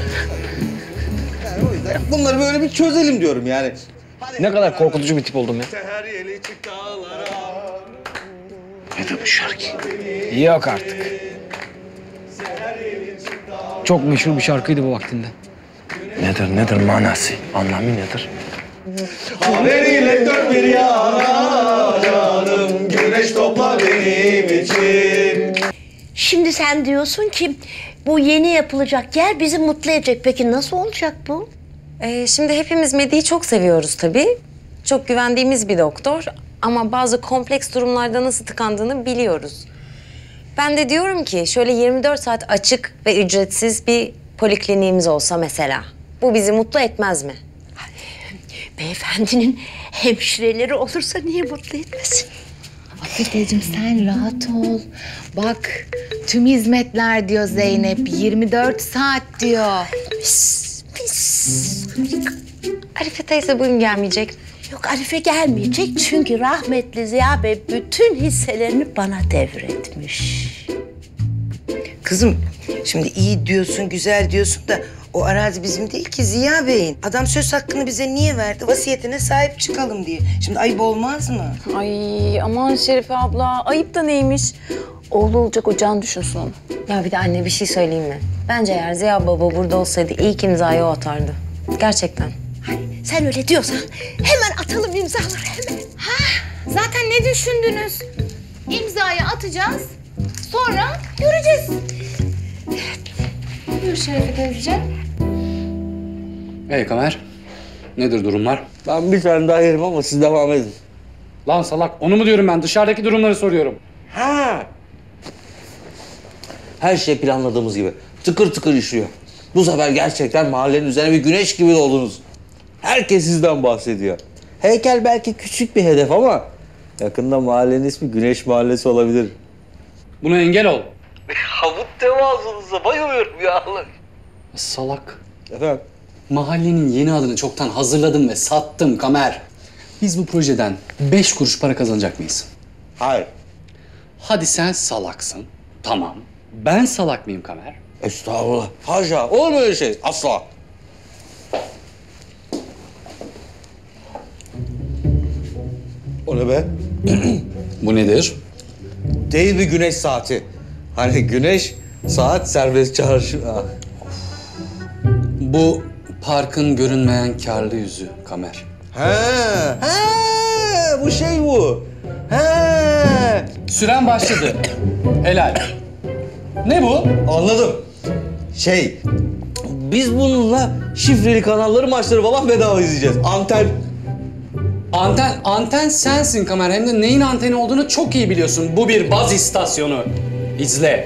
Bunları böyle bir çözelim diyorum yani. Ne kadar korkutucu bir tip oldum ya. Ne de bu şarkı? Yok artık. Çok meşhur bir şarkıydı bu vaktinde. Nedir nedir manası? Anlamı nedir? Haberiyle dört bir yana canım, güneş topla benim için. Şimdi sen diyorsun ki bu yeni yapılacak yer bizi mutlu edecek. Peki nasıl olacak bu? Ee, şimdi hepimiz Medi'yi çok seviyoruz tabii. Çok güvendiğimiz bir doktor. Ama bazı kompleks durumlarda nasıl tıkandığını biliyoruz. Ben de diyorum ki şöyle yirmi dört saat açık ve ücretsiz bir polikliniğimiz olsa mesela. Bu bizi mutlu etmez mi? Beyefendinin hemşireleri olursa niye mutlu etmesin? Afifeciğim sen rahat ol. Bak tüm hizmetler diyor Zeynep. yirmi dört saat diyor. Pis, pis. Arife teyze bugün gelmeyecek. Yok Arife gelmeyecek çünkü rahmetli Ziya Bey bütün hisselerini bana devretmiş. Kızım şimdi iyi diyorsun, güzel diyorsun da o arazi bizim değil ki Ziya Bey'in. Adam söz hakkını bize niye verdi? Vasiyetine sahip çıkalım diye. Şimdi ayıp olmaz mı? Ay aman Şerife abla, ayıp da neymiş? Oğlu olacak o can düşünsün onu. Ya bir de anne bir şey söyleyeyim mi? Bence eğer Ziya baba burada olsaydı ilk imzayı o atardı. Gerçekten. Sen öyle diyorsan hemen atalım imzaları hemen. Ha, zaten ne düşündünüz? İmzayı atacağız. Sonra göreceğiz. Buyur Şerife teyzeciğim. Hey Kamer, nedir durumlar? Ben bir tane daha yerim ama siz devam edin. Lan salak, onu mu diyorum ben? Dışarıdaki durumları soruyorum. Ha. Her şey planladığımız gibi. Tıkır tıkır işliyor. Bu sefer gerçekten mahallenin üzerine bir güneş gibi oldunuz. Herkes sizden bahsediyor. Heykel belki küçük bir hedef ama yakında mahallenin ismi Güneş Mahallesi olabilir. Buna engel ol. Havut tevazunuza bayılıyorum ya. Salak. Efendim? Mahallenin yeni adını çoktan hazırladım ve sattım Kamer. Biz bu projeden beş kuruş para kazanacak mıyız? Hayır. Hadi sen salaksın. Tamam. Ben salak mıyım Kamer? Estağfurullah. Haşa. Olur mu öyle şey? Asla. O ne be? Bu nedir? Değil bir güneş saati. Hani güneş, saat, serbest çarşı. Ah. Bu parkın görünmeyen karlı yüzü Kamer. He, he, bu şey bu. He. Süren başladı. Helal. Ne bu? Anladım. Şey, biz bununla şifreli kanalları, maçları falan bedava izleyeceğiz. Anten. Anten, anten sensin Kamer. Hem de neyin anteni olduğunu çok iyi biliyorsun. Bu bir baz istasyonu. İzle.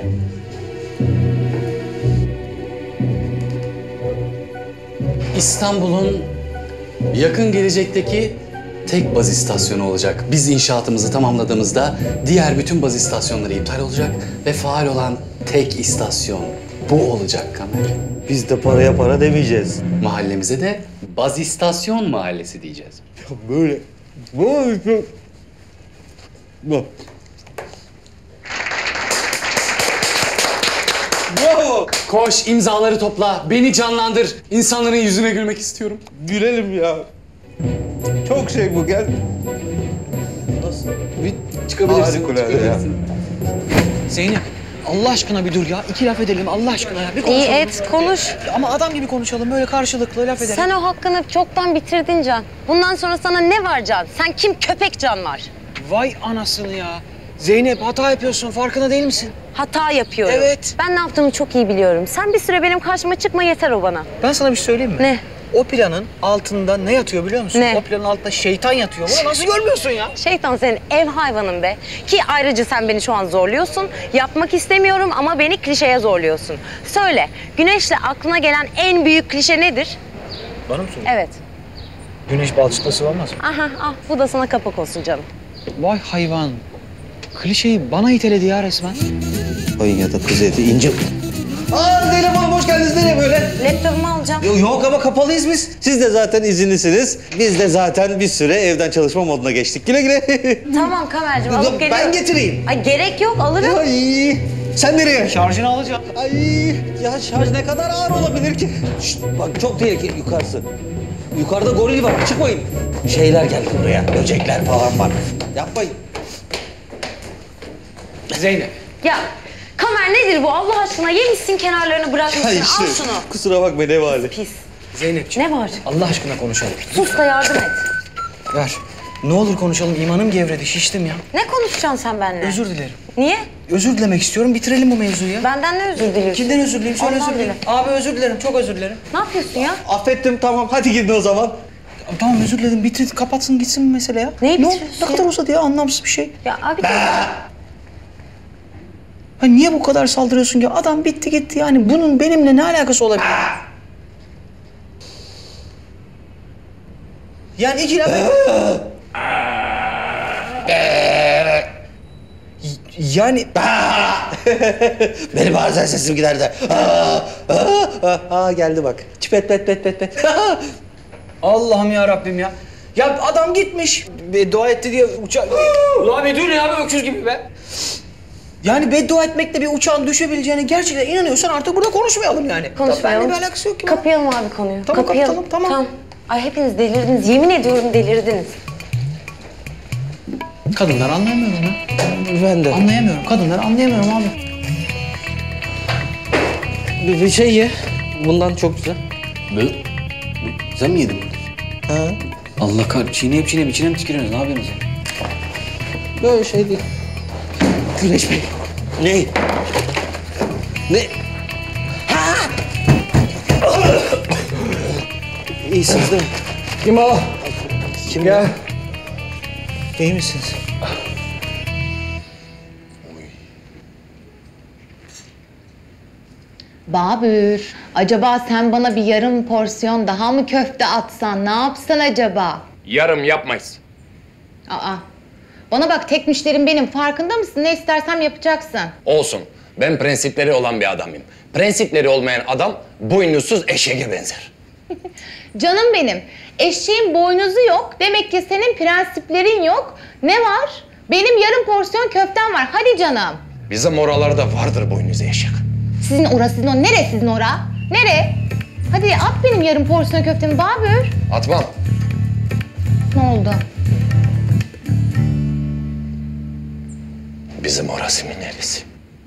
İstanbul'un yakın gelecekteki tek baz istasyonu olacak. Biz inşaatımızı tamamladığımızda diğer bütün baz istasyonları iptal olacak ve faal olan tek istasyon bu olacak Kamer. Biz de paraya para demeyeceğiz. Mahallemize de baz istasyon mahallesi diyeceğiz. Böyle. Bu. Bu. Bravo. Koş imzaları topla. Beni canlandır. İnsanların yüzüne gülmek istiyorum. Gülelim ya. Çok şey bu, gel. Nasıl? Bir çıkabilirsin. Harikulade ya. Zeynep, Allah aşkına bir dur ya. İki laf edelim Allah aşkına ya. Bir İyi konuşalım. et, konuş. Ama adam gibi konuşalım, böyle karşılıklı laf edelim. Sen o hakkını çoktan bitirdin Can. Bundan sonra sana ne var Can? Sen kim? Köpek Can var. Vay anasını ya. Zeynep hata yapıyorsun, farkında değil misin? Hata yapıyorum. Evet. Ben ne yaptığımı çok iyi biliyorum. Sen bir süre benim karşıma çıkma, yeter o bana. Ben sana bir şey söyleyeyim mi? Ne? O planın altında ne yatıyor biliyor musun? Ne? O planın altında şeytan yatıyor. Bunu nasıl görmüyorsun ya? Şeytan senin ev hayvanın be. Ki ayrıca sen beni şu an zorluyorsun. Yapmak istemiyorum ama beni klişeye zorluyorsun. Söyle, Güneş'le aklına gelen en büyük klişe nedir? Bana mı söylüyorsun? Evet. Güneş balçıklısı olmaz mı? Aha, ah, bu da sana kapak olsun canım. Vay hayvan. Klişeyi bana iteledi ya resmen. Ayın ya da kız eti ince. Aa Zeynep Hanım hoş geldiniz. Nereye böyle? Laptopumu alacağım. Yok, yok ama kapalıyız biz. Siz de zaten izinlisiniz. Biz de zaten bir süre evden çalışma moduna geçtik. Güle güle. Tamam Kamer'cim alıp Ben geliyorum. getireyim. Ay gerek yok, alırım. Ay. Sen nereye? Şarjını alacağım. Ay ya şarj ne kadar ağır olabilir ki? Şşt, bak çok tehlikeli yukarısı. Yukarıda goril var, çıkmayın. Şeyler geldi buraya, böcekler falan var. Yapmayın. Zeynep. Ya Kamer nedir bu Allah aşkına? Yemişsin kenarlarını bırakmışsın. Ya işte, Al şunu. kusura bakma ne vali. Pis. Zeynepciğim. Ne var? Allah aşkına konuşalım. Sus da yardım et. Ver. Ne olur konuşalım. İmanım gevredi. Şiştim ya. Ne konuşacaksın sen benimle? Özür dilerim. Niye? Özür dilemek istiyorum. Bitirelim bu mevzuyu ya. Benden ne özür diliyorsun? Kimden özür dileyim? Söyle Ondan özür dilerim. dile. Abi özür dilerim. Çok özür dilerim. Ne yapıyorsun ya? Affettim tamam. Hadi gidin o zaman. Tamam özür dilerim. Bitir, kapatsın gitsin bu mesele ya. Neyi Ne oldu? bitiriyorsun Ne kadar uzadı ya? Anlamsız bir şey. Ya abi... Ha, niye bu kadar saldırıyorsun ki? Adam bitti gitti yani. Bunun benimle ne alakası olabilir? Yani iki laf... Yani... Benim bazen sesim gider de. Aa, geldi bak. Çipet pet pet pet pet. Allah'ım ya Rabbim ya. Ya adam gitmiş. Beddua etti diye uçak... Ulan be dur ya be öküz gibi be. Yani beddua etmekle bir uçağın düşebileceğine gerçekten inanıyorsan artık burada konuşmayalım yani. Konuşmayalım. Benimle bir alakası yok ki. Kapayalım abi konuyu. Tamam, Kapayalım. kapatalım, tamam. Ay hepiniz delirdiniz. Yemin ediyorum delirdiniz. Kadınlar anlayamıyorum ya. Ben de. Anlayamıyorum. Kadınlar anlayamıyorum abi. Bir, bir şey ye. Bundan çok güzel. Bu? Sen mi yedin? Ha? Allah kahretsin. Çiğneyip çiğneyip içine mi tükürüyorsunuz? Ne yapıyorsunuz ya? Böyle şey değil. Güneş Bey. Ne? Ne? Ha! İyisiniz değil mi? Kim o? Kim ya? İyi misiniz? Babür, acaba sen bana bir yarım porsiyon daha mı köfte atsan? Ne yapsan acaba? Yarım yapmayız. Aa, bana bak tek müşterim benim. Farkında mısın? Ne istersem yapacaksın. Olsun. Ben prensipleri olan bir adamım. Prensipleri olmayan adam boynuzsuz eşeğe benzer. Canım benim, eşeğin boynuzu yok. Demek ki senin prensiplerin yok. Ne var? Benim yarım porsiyon köftem var. Hadi canım. Bizim oralarda vardır boynuzlu eşek. Sizin ora, sizin o. Nere sizin ora? Nere? Hadi at benim yarım porsiyon köftemi Babür. Atmam. Ne oldu? Bizim orası mı neresi?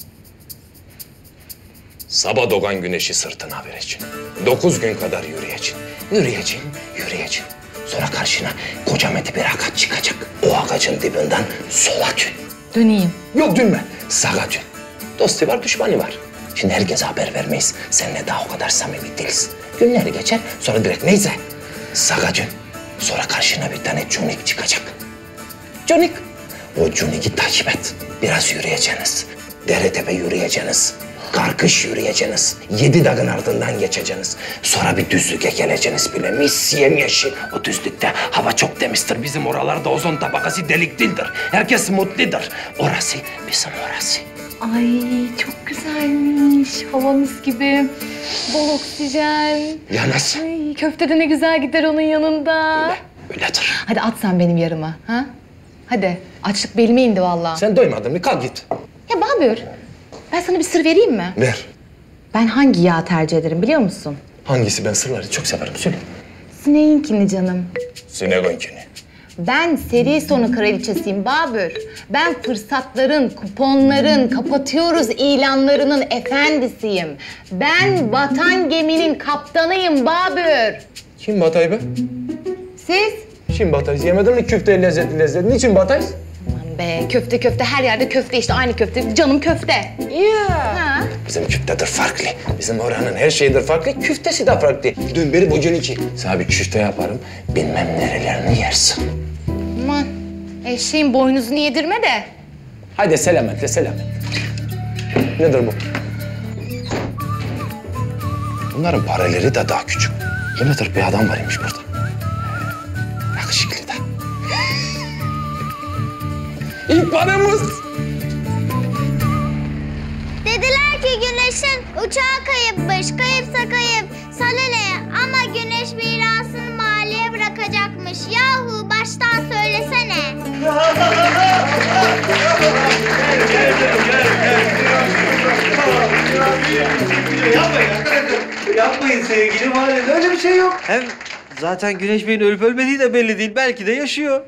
Sabah doğan güneşi sırtına vereceksin. Dokuz gün kadar yürüyeceksin. Yürüyeceksin, yürüyeceksin. Sonra karşına kocaman bir ağaç çıkacak. O ağacın dibinden sola dön. Döneyim. Yok dönme, sağa dön. Dostu var, düşmanı var. Şimdi herkese haber vermeyiz. Seninle daha o kadar samimi değiliz. Günleri geçer, sonra direkt neyse sağa dön. Sonra karşına bir tane cunik çıkacak. Cunik. O cuniki takip et. Biraz yürüyeceksiniz. Dere tepe yürüyeceksiniz. Karkış yürüyeceksiniz. Yedi dağın ardından geçeceksiniz. Sonra bir düzlüğe geleceksiniz bile. Mis yemyeşil. O düzlükte hava çok temizdir. Bizim oralarda ozon tabakası delik değildir. Herkes mutludur. Orası bizim orası. Ay çok güzelmiş. Hava mis gibi. Bol oksijen. Ya nasıl? Ay, köfte de ne güzel gider onun yanında. Öyle, öyledir. Hadi at sen benim yarımı. Ha? Hadi. Açlık belime indi vallahi. Sen doymadın mı? Kalk git. Ya Babür, ben sana bir sır vereyim mi? Ver. Ben hangi yağ tercih ederim biliyor musun? Hangisi? Ben sırları çok severim. Söyle. Sineğinkini canım. Sinegonkini. Ben seri sonu kraliçesiyim Babür. Ben fırsatların, kuponların, kapatıyoruz ilanlarının efendisiyim. Ben batan geminin kaptanıyım Babür. Kim batay be? Siz? Kim batayız? Yemedin mi köfteyi lezzetli lezzetli? Niçin batayız? Aman be köfte köfte her yerde köfte işte aynı köfte. Canım köfte. Ya. Ha. Bizim küftedir farklı. Bizim oranın her şeyidir farklı. Küftesi de farklı. Dün beri bugün iki. Sana bir küfte yaparım. Bilmem nerelerini yersin. Aman eşeğin boynuzunu yedirme de. Hadi selametle selamet. Nedir bu? Bunların paraları da daha küçük. Yemedir bir adam varmış burada. Yakışıklı da. İlk paramız. Dediler ki güneşin uçağı kayıpmış. Kayıpsa kayıp. Sana ne? Ama güneş mirasını mahalleye bırakacakmış. Yahu baştan söylesene. Yapmayın arkadaşlar. Yapmayın sevgili mahallede. Öyle bir şey yok. Hem zaten Güneş Bey'in ölüp ölmediği de belli değil. Belki de yaşıyor.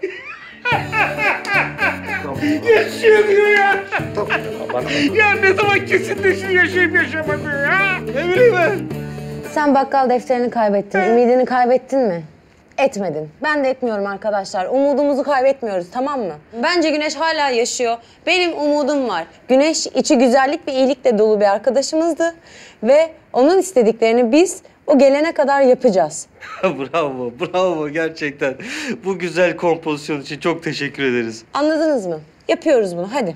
Yaşıyor diyor ya. Ya ne zaman kesinleşir yaşayıp yaşamadığı ha? Ne bileyim ben. Sen bakkal defterini kaybettin, ümidini kaybettin mi? Etmedin. Ben de etmiyorum arkadaşlar. Umudumuzu kaybetmiyoruz, tamam mı? Bence Güneş hala yaşıyor. Benim umudum var. Güneş içi güzellik ve iyilikle dolu bir arkadaşımızdı. Ve onun istediklerini biz o gelene kadar yapacağız. Bravo, bravo gerçekten. Bu güzel kompozisyon için çok teşekkür ederiz. Anladınız mı? Yapıyoruz bunu, hadi.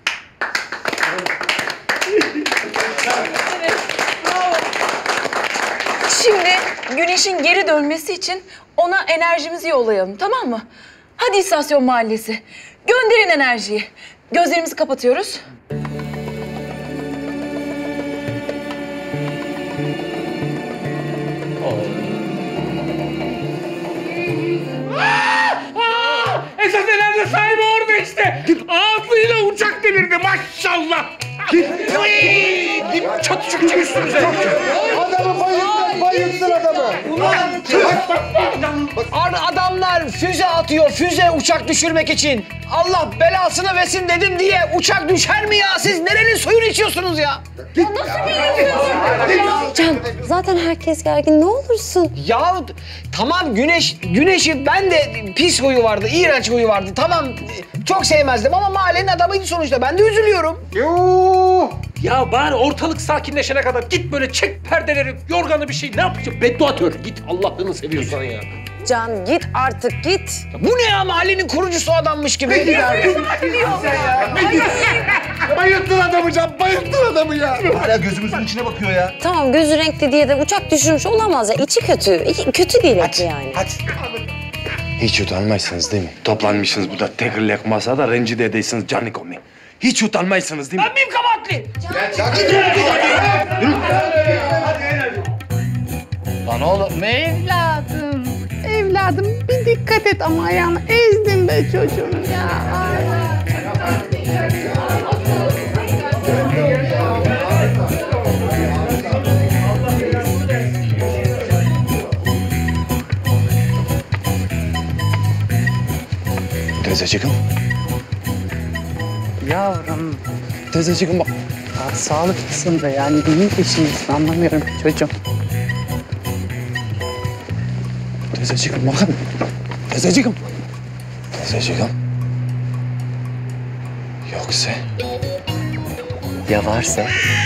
Şimdi Güneş'in geri dönmesi için ona enerjimizi yollayalım, tamam mı? Hadi istasyon mahallesi. Gönderin enerjiyi. Gözlerimizi kapatıyoruz. Esas enerji sahibi orada işte. Ağzıyla uçak devirdi maşallah. Git. Git çat çat üstümüze. Adamı bayılttın, bayılttın adamı. Ulan! Adamlar füze atıyor, füze uçak düşürmek için. Allah belasını versin dedim diye uçak düşer mi ya? Siz nerenin suyunu içiyorsunuz ya? Ya nasıl bir Can, zaten herkes gergin. Ne olursun? Ya tamam Güneş, Güneş'i ben de pis huyu vardı, iğrenç huyu vardı. Tamam çok sevmezdim ama mahallenin adamıydı sonuçta. Ben de üzülüyorum. Yoo. Ya bari ortalık sakinleşene kadar git böyle çek perdeleri, yorganı bir şey ne yapacaksın? Beddua tör. Git Allah'ını seviyorsan ya. Can git artık git. Bu ne ya mahallenin kurucusu adammış gibi. Ne gider? Bayılttın adamı Can, bayılttın adamı ya. Hala gözümüzün içine bakıyor ya. Tamam gözü renkli diye de uçak düşürmüş olamaz ya. İçi kötü. İçi, kötü değil hadi, yani. Hadi. Hiç utanmazsınız değil mi? Toplanmışsınız burada tekerlek masada rencide ediyorsunuz Caniko'nu. Hiç utanmazsınız değil mi? Ben miyim kabahatli? Lan oğlum. Evladım, evladım bir dikkat et ama ayağını ezdin be çocuğum ya. Teyzeciğim. Yavrum. Teyzeciğim bak. Ya, sağlıklısın da yani neyin peşindesin anlamıyorum çocuğum. Teyzeciğim bakın. Teyzeciğim. Teyzeciğim. Yoksa... Ya varsa?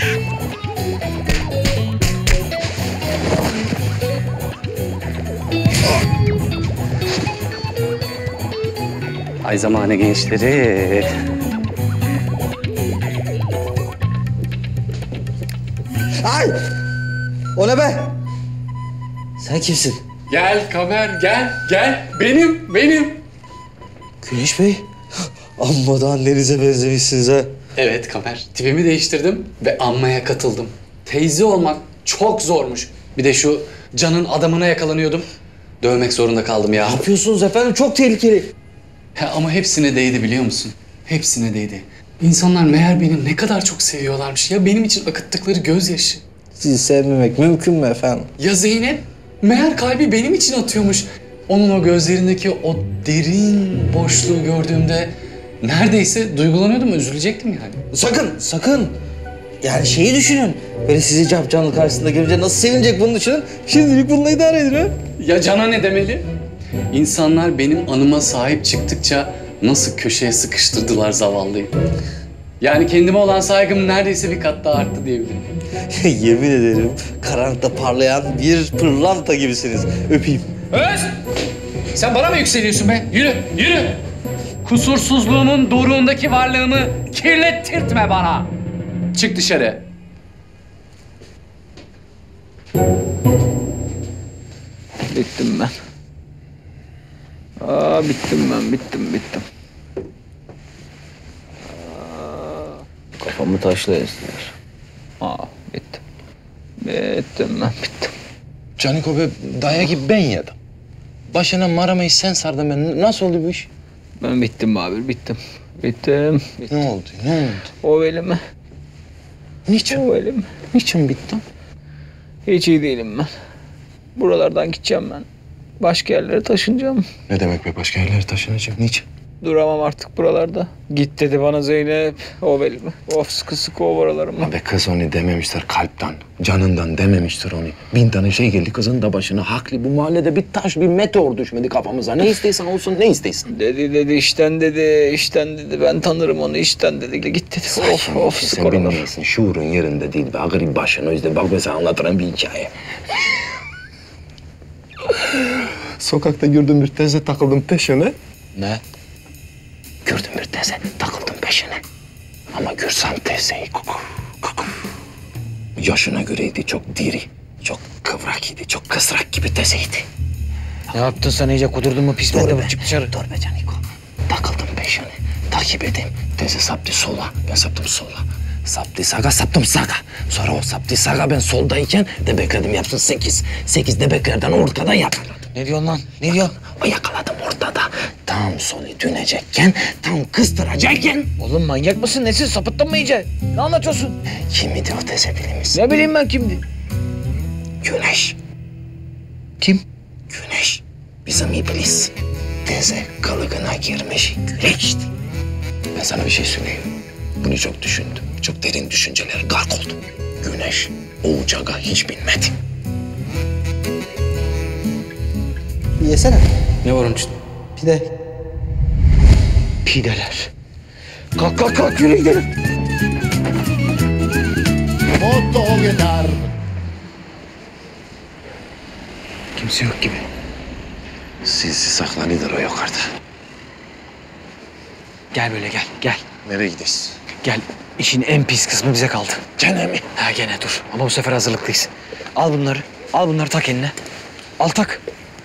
Ay zamanı gençleri. Ay! O ne be? Sen kimsin? Gel Kamer gel gel. Benim benim. Güneş Bey. Amma da annenize benzemişsiniz ha. Evet Kamer. Tipimi değiştirdim ve anmaya katıldım. Teyze olmak çok zormuş. Bir de şu Can'ın adamına yakalanıyordum. Dövmek zorunda kaldım ya. Ne yapıyorsunuz efendim? Çok tehlikeli. Ha, ama hepsine değdi biliyor musun? Hepsine değdi. İnsanlar meğer beni ne kadar çok seviyorlarmış. Ya benim için akıttıkları gözyaşı. Sizi sevmemek mümkün mü efendim? Ya Zeynep? Meğer kalbi benim için atıyormuş. Onun o gözlerindeki o derin boşluğu gördüğümde neredeyse duygulanıyordum, üzülecektim yani. Sakın, sakın. Yani şeyi düşünün. Böyle sizi cap canlı karşısında görünce nasıl sevinecek bunu düşünün. Şimdilik bununla idare edin ha. Ya Can'a ne demeli? İnsanlar benim anıma sahip çıktıkça nasıl köşeye sıkıştırdılar zavallıyı. Yani kendime olan saygım neredeyse bir kat daha arttı diyebilirim. Yemin ederim karanlıkta parlayan bir pırlanta gibisiniz. Öpeyim. Öz! Sen bana mı yükseliyorsun be? Yürü, yürü! Kusursuzluğumun doruğundaki varlığımı kirlettirtme bana. Çık dışarı. Bittim ben. Aa bittim ben, bittim, bittim. Aa, kafamı taşla ezdiler. Aa bittim. Bittim ben, bittim. Caniko be daya gibi ben yedim. Başına maramayı sen sardın ben. Nasıl oldu bu iş? Ben bittim abi, bittim. Bittim. Ne oldu, ne oldu? O elime. Niçin? O elime. Niçin bittin? Hiç iyi değilim ben. Buralardan gideceğim ben. Başka yerlere taşınacağım. Ne demek be başka yerlere taşınacağım? Niçin? Duramam artık buralarda. Git dedi bana Zeynep. O benim. Of sıkı sıkı o oralarım. Abi kız onu dememiştir kalpten, canından dememiştir onu. Bin tane şey geldi kızın da başına. Haklı, bu mahallede bir taş, bir meteor düşmedi kafamıza. Ne isteysen olsun, ne isteysin. Dedi dedi işten dedi, işten dedi. Ben tanırım onu işten dedi. Git dedi. Of Sakin of sen sık oralar. bilmiyorsun. Şuurun yerinde değil be. Ağır başın. O yüzden bak ben sana anlatırım bir hikaye. Sokakta gördüm bir teyze, takıldım peşine. Ne? Gördüm bir teyze, takıldım peşine. Ama görsen teyzeyi kuku, kuku. Yaşına göreydi, çok diri, çok kıvrak idi, çok kısrak gibi teyzeydi. Ne yaptın sen iyice kudurdun mu pis Dur be? be, Çık dışarı. dur be Caniko. Takıldım peşine, takip edeyim. Teyze saptı sola, ben saptım sola. Saptı sağa, saptım sağa. Sonra o saptı sağa, ben soldayken de bekledim yapsın sekiz. Sekiz de beklerden ortada yakaladım. Ne diyorsun lan? Ne diyorsun? O yakaladım ortada. Tam solu dönecekken, tam kıstıracakken. Oğlum manyak mısın? Nesin? Sapıttın mı iyice? Ne anlatıyorsun? Kim idi o teyze bilir misin? Ne bileyim ben kimdi? Güneş. Kim? Güneş. Bizim iblis. Teyze kılıkına girmiş güneşti. Ben sana bir şey söyleyeyim. Bunu çok düşündüm. Çok derin düşünceler gark oldum. Güneş o uçağa hiç binmedi. Yesene. Ne var onun içinde? Pide. Pideler. Kalk kalk kalk yürü gidelim. Molto yeter. Kimse yok gibi. Sinsi saklanıdır o yukarıda. Gel böyle gel gel. Nereye gidiyorsun? Gel. İşin en pis kısmı bize kaldı. Gene mi? Ha gene dur. Ama bu sefer hazırlıklıyız. Al bunları. Al bunları tak eline. Al tak.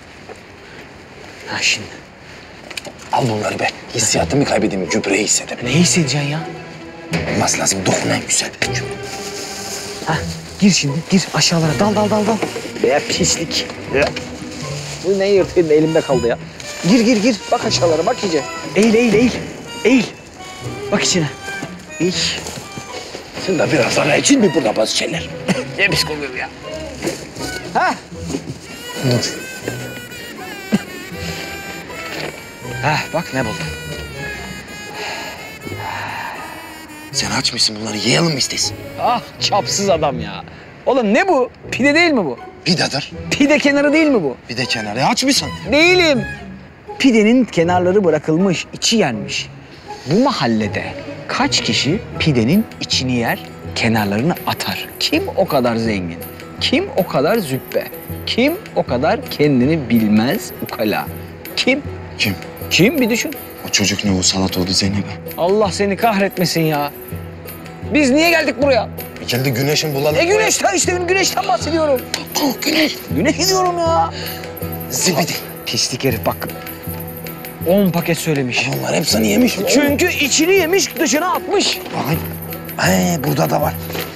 Ha şimdi. Al bunları be. Hissiyatımı kaybedeyim, gübreyi hissedeyim. Ne hissedeceksin ya? Olmaz lazım, dokunayım güzel. Ha gir şimdi. Gir aşağılara. Dal dal dal dal. Be pislik. Bu ne yırtığın elimde kaldı ya. Gir gir gir. Bak aşağılara bak iyice. Eğil eğil eğil. Eğil. Bak içine. Eğil. Sen de biraz ara için mi burada bazı şeyler? Ne pis kokuyor ya. Ha? Dur. Ha bak ne buldum. Sen aç mısın bunları yiyelim mi istesin? Ah çapsız adam ya. Oğlum ne bu? Pide değil mi bu? Pidedir. Pide kenarı değil mi bu? Pide kenarı aç mısın? Değilim. Pidenin kenarları bırakılmış, içi yenmiş. Bu mahallede kaç kişi pidenin içini yer, kenarlarını atar? Kim o kadar zengin? Kim o kadar züppe? Kim o kadar kendini bilmez ukala? Kim? Kim? Kim bir düşün. O çocuk ne o salat oldu Zeynep'e? Allah seni kahretmesin ya. Biz niye geldik buraya? Geldi güneşin bulalım. E güneşten işte güneşten bahsediyorum. Oh güneş. Güneş diyorum ya. Zibidi. Pislik herif bak. On paket söylemiş. Onlar hepsini yemiş mi? Çünkü içini yemiş dışına atmış. Bakayım. He burada da var.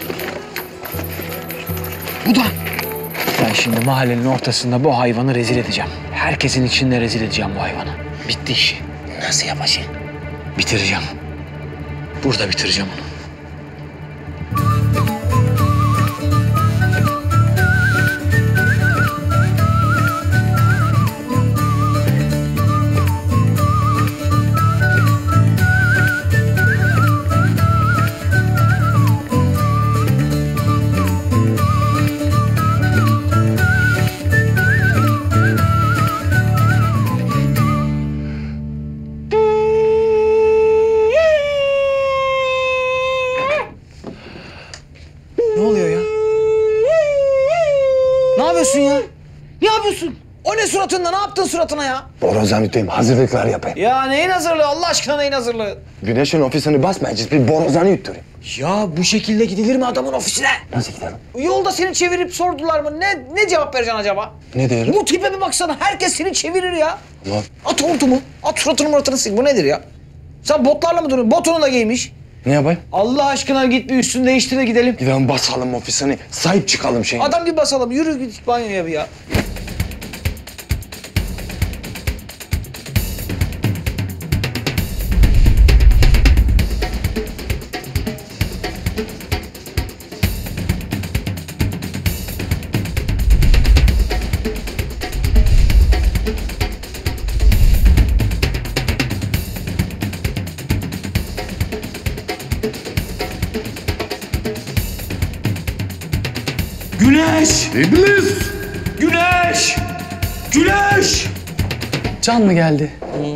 Bu da. Ben şimdi mahallenin ortasında bu hayvanı rezil edeceğim. Herkesin içinde rezil edeceğim bu hayvanı. Bitti işi. Nasıl yapacaksın? Bitireceğim. Burada bitireceğim onu. Ne oluyor ya? Ne yapıyorsun ya? Ne yapıyorsun? O ne suratında? Ne yaptın suratına ya? Borazan üteyim, hazırlıklar yapayım. Ya neyin hazırlığı? Allah aşkına neyin hazırlığı? Güneşin ofisini basmayacağız, bir borazanı yutturayım. Ya bu şekilde gidilir mi adamın ofisine? Nasıl gidelim? Yolda seni çevirip sordular mı? Ne ne cevap vereceksin acaba? Ne diyelim? Bu tipe bir baksana. Herkes seni çevirir ya. Ulan. At hortumu. At suratını muratını sil. Bu nedir ya? Sen botlarla mı duruyorsun? Botunu da giymiş. Ne yapayım? Allah aşkına git bir üstünü değiştir de gidelim. Gidelim basalım ofisini, sahip çıkalım şeyine. Adam gibi basalım. Yürü git banyoya bir ya. Güneş! İblis! Güneş! Güneş! Can mı geldi?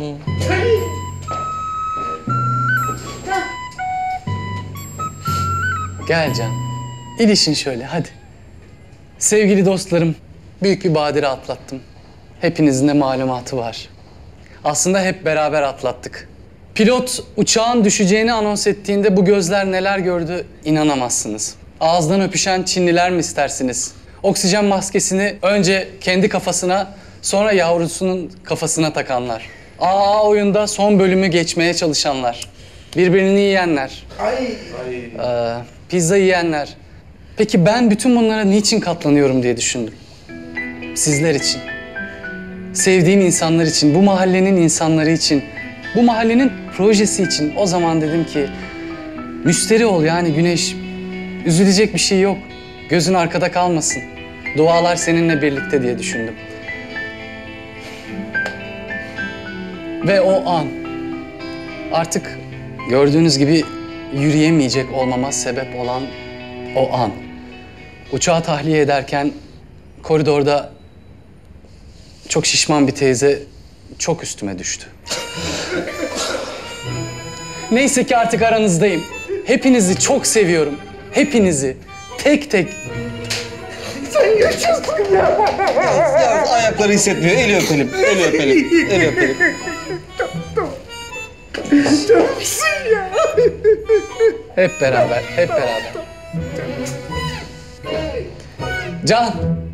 Gel Can. İlişin şöyle hadi. Sevgili dostlarım, büyük bir badire atlattım. Hepinizin de malumatı var. Aslında hep beraber atlattık. Pilot uçağın düşeceğini anons ettiğinde bu gözler neler gördü inanamazsınız. Ağızdan öpüşen Çinliler mi istersiniz? Oksijen maskesini önce kendi kafasına, sonra yavrusunun kafasına takanlar. Aa oyunda son bölümü geçmeye çalışanlar. Birbirini yiyenler. Ay. Ee, pizza yiyenler. Peki ben bütün bunlara niçin katlanıyorum diye düşündüm. Sizler için. Sevdiğim insanlar için, bu mahallenin insanları için, bu mahallenin projesi için. O zaman dedim ki, müsteri ol yani Güneş. Üzülecek bir şey yok. Gözün arkada kalmasın. Dualar seninle birlikte diye düşündüm. Ve o an artık gördüğünüz gibi yürüyemeyecek olmama sebep olan o an. Uçağı tahliye ederken koridorda çok şişman bir teyze çok üstüme düştü. Neyse ki artık aranızdayım. Hepinizi çok seviyorum. Hepinizi tek tek. Sen yaşasın ya. Ya, ya ayakları hissetmiyor. Eli öpelim. Eli öpelim. Eli öpelim. Canımsın ya. Hep beraber, hep beraber. Can.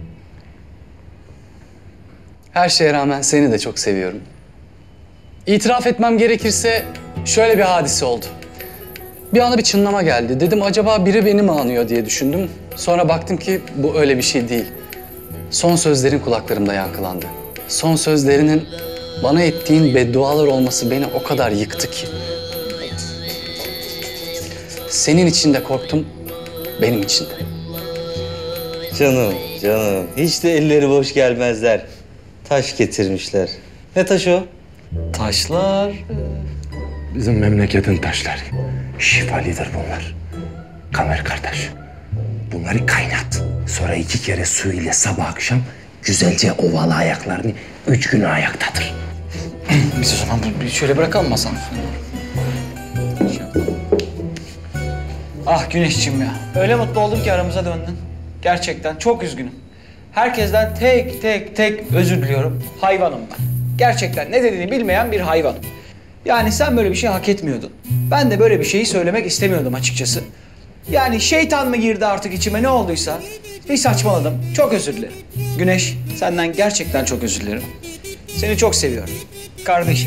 Her şeye rağmen seni de çok seviyorum. İtiraf etmem gerekirse şöyle bir hadise oldu. Bir anda bir çınlama geldi. Dedim acaba biri beni mi anıyor diye düşündüm. Sonra baktım ki bu öyle bir şey değil. Son sözlerin kulaklarımda yankılandı. Son sözlerinin bana ettiğin beddualar olması beni o kadar yıktı ki. Senin için de korktum, benim için de. Canım, canım. Hiç de elleri boş gelmezler. Taş getirmişler. Ne taşı o? Taşlar... Bizim memleketin taşları. Şifalidir bunlar. Kamer kardeş. Bunları kaynat. Sonra iki kere su ile sabah akşam güzelce ovala ayaklarını üç gün ayaktadır. Biz o zaman bir şöyle bırakalım masanı. Ah Güneşciğim ya. Öyle mutlu oldum ki aramıza döndün. Gerçekten çok üzgünüm. Herkesten tek tek tek özür diliyorum. Hayvanım ben. Gerçekten ne dediğini bilmeyen bir hayvanım. Yani sen böyle bir şey hak etmiyordun. Ben de böyle bir şeyi söylemek istemiyordum açıkçası. Yani şeytan mı girdi artık içime ne olduysa. Bir saçmaladım. Çok özür dilerim. Güneş, senden gerçekten çok özür dilerim. Seni çok seviyorum. Kardeşim.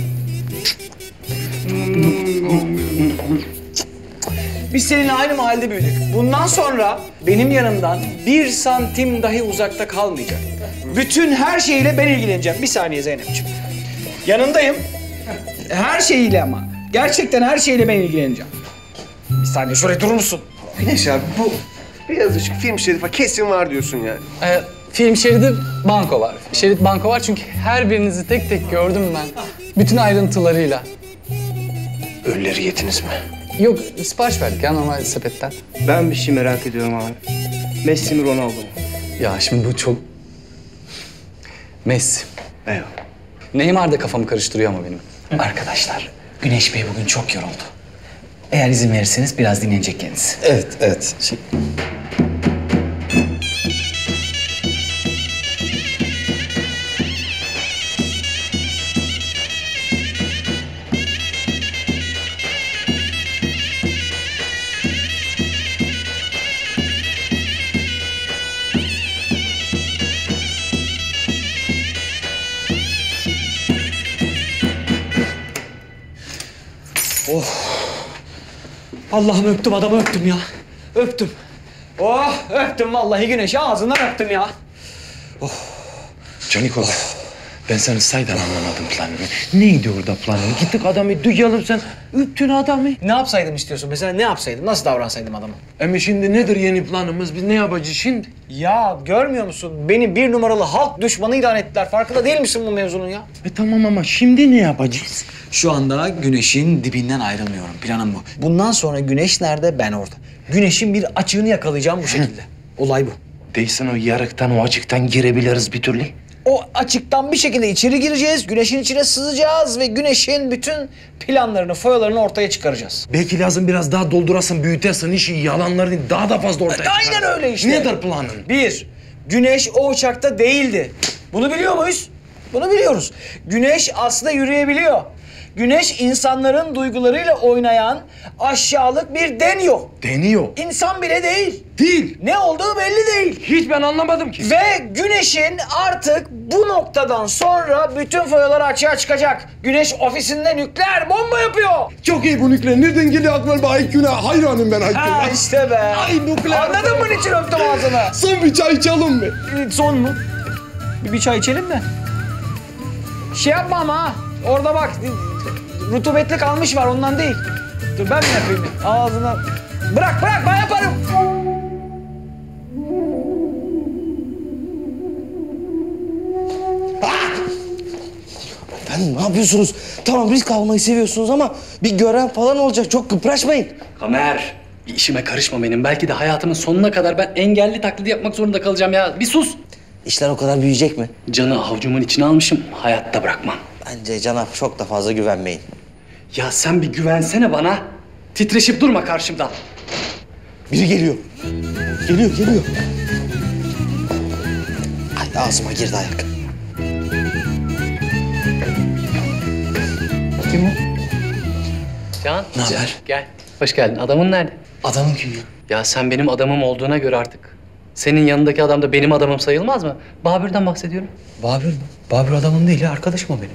Biz seninle aynı mahallede büyüdük. Bundan sonra benim yanımdan bir santim dahi uzakta kalmayacak. Bütün her şeyle ben ilgileneceğim. Bir saniye Zeynep'ciğim. Yanındayım. Her şeyiyle ama. Gerçekten her şeyle ben ilgileneceğim. Bir saniye şuraya durur musun? Güneş abi bu birazcık film şeridi falan kesin var diyorsun yani. Ee, film şeridi banko var. Şerit banko var çünkü her birinizi tek tek gördüm ben. Bütün ayrıntılarıyla. Ölüleri yediniz mi? Yok sipariş verdik ya normal sepetten. Ben bir şey merak ediyorum abi. Messi mi Ronaldo mu? Ya şimdi bu çok... Messi. Eyvallah. Neymar da kafamı karıştırıyor ama benim. Arkadaşlar, Güneş Bey bugün çok yoruldu. Eğer izin verirseniz biraz dinlenecek kendisi. Evet, evet. Şey... Oh. Allah'ım öptüm adamı öptüm ya. Öptüm. Oh öptüm vallahi Güneş'i ağzından öptüm ya. Oh. Caniko, ben senin saydan anlamadım planını. Neydi orada planın? Gittik adamı duyalım sen öptün adamı. Ne yapsaydım istiyorsun mesela ne yapsaydım? Nasıl davransaydım adama? Ama şimdi nedir yeni planımız? Biz ne yapacağız şimdi? Ya görmüyor musun? Beni bir numaralı halk düşmanı ilan ettiler. Farkında değil misin bu mevzunun ya? E tamam ama şimdi ne yapacağız? Şu anda Güneş'in dibinden ayrılmıyorum. Planım bu. Bundan sonra Güneş nerede? Ben orada. Güneş'in bir açığını yakalayacağım bu şekilde. Olay bu. Değilsen o yarıktan, o açıktan girebiliriz bir türlü. O açıktan bir şekilde içeri gireceğiz, güneşin içine sızacağız ve güneşin bütün planlarını, foyalarını ortaya çıkaracağız. Belki lazım biraz daha doldurasın, büyütersin işi, yalanlarını daha da fazla ortaya Aynen çıkarsın. öyle işte. Nedir planın? Bir, güneş o uçakta değildi. Bunu biliyor muyuz? Bunu biliyoruz. Güneş aslında yürüyebiliyor. Güneş insanların duygularıyla oynayan aşağılık bir deniyor. Deniyor. İnsan bile değil. Değil. Ne olduğu belli değil. Hiç ben anlamadım ki. Ve güneşin artık bu noktadan sonra bütün foyaları açığa çıkacak. Güneş ofisinde nükleer bomba yapıyor. Çok iyi bu nükleer. Nereden geliyor aklıma? I Q'na hayranım ben I Q'na. Ha işte be. Ay nükleer. Anladın mı niçin öptüm ağzını? Son bir çay içelim mi? Son mu? Bir, bir çay içelim de. Şey yapma ama ha. Orada bak. Rutubetli kalmış var ondan değil. Dur ben mi yapayım? Ağzına. Bırak bırak ben yaparım. Efendim ne yapıyorsunuz? Tamam risk almayı seviyorsunuz ama bir görev falan olacak. Çok kıpraşmayın. Kamer, bir işime karışma benim. Belki de hayatımın sonuna kadar ben engelli taklidi yapmak zorunda kalacağım ya. Bir sus. İşler o kadar büyüyecek mi? Canı avucumun içine almışım. Hayatta bırakmam. Bence Can'a çok da fazla güvenmeyin. Ya sen bir güvensene bana. Titreşip durma karşımda. Biri geliyor. Geliyor, geliyor. Ay ağzıma girdi ayak. Kim o? Can. Ne haber? Gel. Hoş geldin. Adamın nerede? Adamın kim ya? Ya sen benim adamım olduğuna göre artık senin yanındaki adam da benim adamım sayılmaz mı? Babür'den bahsediyorum. Babür mü? Babür adamım değil ya, arkadaşım o benim.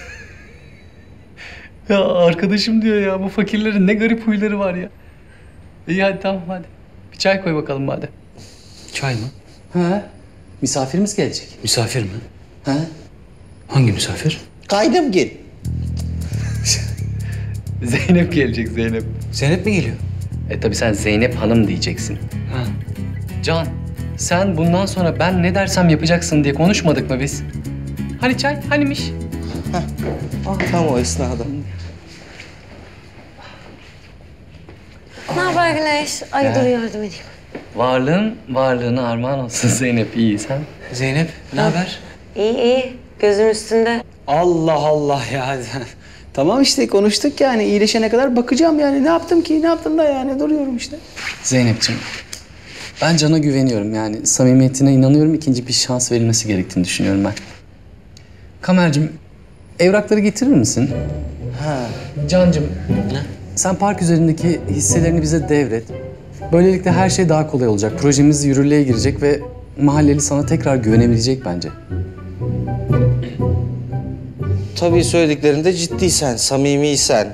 Ya arkadaşım diyor ya. Bu fakirlerin ne garip huyları var ya. İyi hadi tamam hadi. Bir çay koy bakalım madem. Çay mı? Ha? Misafirimiz gelecek. Misafir mi? Ha? Hangi misafir? Kaynım gel. Zeynep gelecek Zeynep. Zeynep mi geliyor? E tabii sen Zeynep Hanım diyeceksin. Ha. Can, sen bundan sonra ben ne dersem yapacaksın diye konuşmadık mı biz? Hani çay, hanimiş? Ah, tam o esnada. Ne haber Güneş? Ay Ya. dur yardım edeyim. Varlığın varlığına armağan olsun Zeynep. İyi sen? Zeynep, ne haber? İyi iyi. Gözüm üstünde. Allah Allah ya. Tamam işte konuştuk yani. İyileşene kadar bakacağım yani. Ne yaptım ki? Ne yaptım da yani? Duruyorum işte. Zeynep'ciğim, ben Can'a güveniyorum yani. Samimiyetine inanıyorum. İkinci bir şans verilmesi gerektiğini düşünüyorum ben. Kamercim, evrakları getirir misin? Ha. Cancım, sen park üzerindeki hisselerini bize devret. Böylelikle her şey daha kolay olacak. Projemiz yürürlüğe girecek ve mahalleli sana tekrar güvenebilecek bence. Tabii söylediklerinde ciddiysen, samimiysen.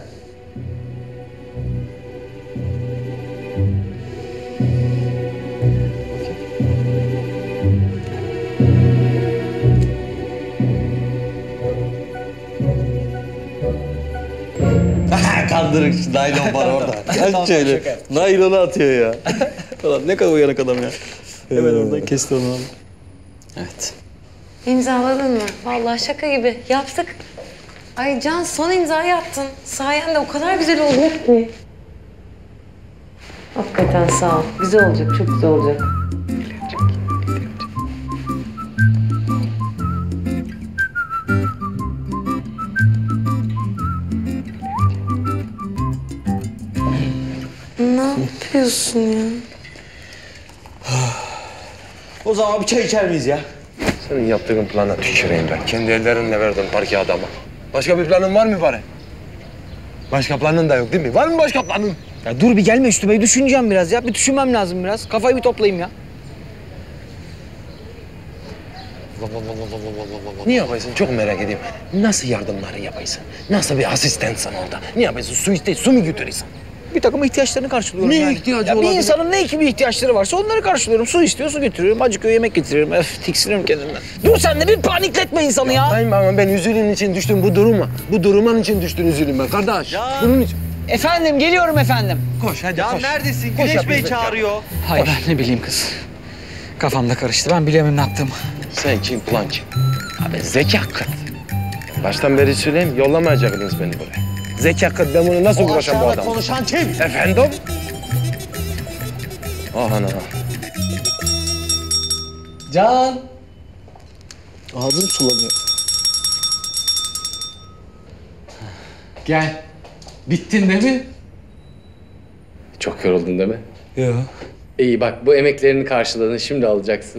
Kandırık şu naylon var orada. Gel şöyle. Naylonu atıyor ya. Ulan ne kadar uyanık adam ya. Hemen oradan kesti onu. Evet. İmzaladın mı? Vallahi şaka gibi. Yaptık. Ay Can son imzayı attın. Sayende o kadar güzel olacak ki. Hakikaten sağ ol. Güzel olacak, çok güzel olacak. Ne yapıyorsun ya? O zaman bir çay içer miyiz ya? Senin yaptığın plana tüküreyim ben. Kendi ellerinle verdin parke adama. Başka bir planın var mı bari? Başka planın da yok değil mi? Var mı başka planın? Ya dur bir gelme üstüme. Düşüneceğim biraz ya. Bir düşünmem lazım biraz. Kafayı bir toplayayım ya. Ne yapaysın? Çok merak ediyorum. Nasıl yardımları yapaysın? Nasıl bir asistansın orada? Ne yapaysın? Su iste, su mu götürüyorsun? Bir takım ihtiyaçlarını karşılıyorum Ne yani. ihtiyacı ya olabilir? Bir insanın ne gibi ihtiyaçları varsa onları karşılıyorum. Su istiyor, su getiriyorum. Acıkıyor, yemek getiriyorum. Öf, tiksiniyorum kendimden. Dur sen de bir panikletme insanı ya. Ben, ben, ben üzülün için düştüm bu duruma. Bu durumun için düştün üzülün ben kardeş. Ya. Bunun için. Efendim, geliyorum efendim. Koş hadi Ya koş. neredesin? Koş, Güneş Bey yapıyoruz. çağırıyor. Hay ben ne bileyim kız. Kafamda karıştı. Ben bilemiyorum ne yaptığımı. Sen kim plan kim? Abi zeka kıt. Baştan beri söyleyeyim yollamayacaktınız beni buraya. Zeka kıt ben bunu nasıl O uğraşam bu aşağıda adamla? konuşan kim? Efendim? Ah ana. Can. Ağzım sulanıyor. Gel. Bittin değil mi? Çok yoruldun değil mi? Yok. İyi bak bu emeklerini karşıladın. Şimdi alacaksın.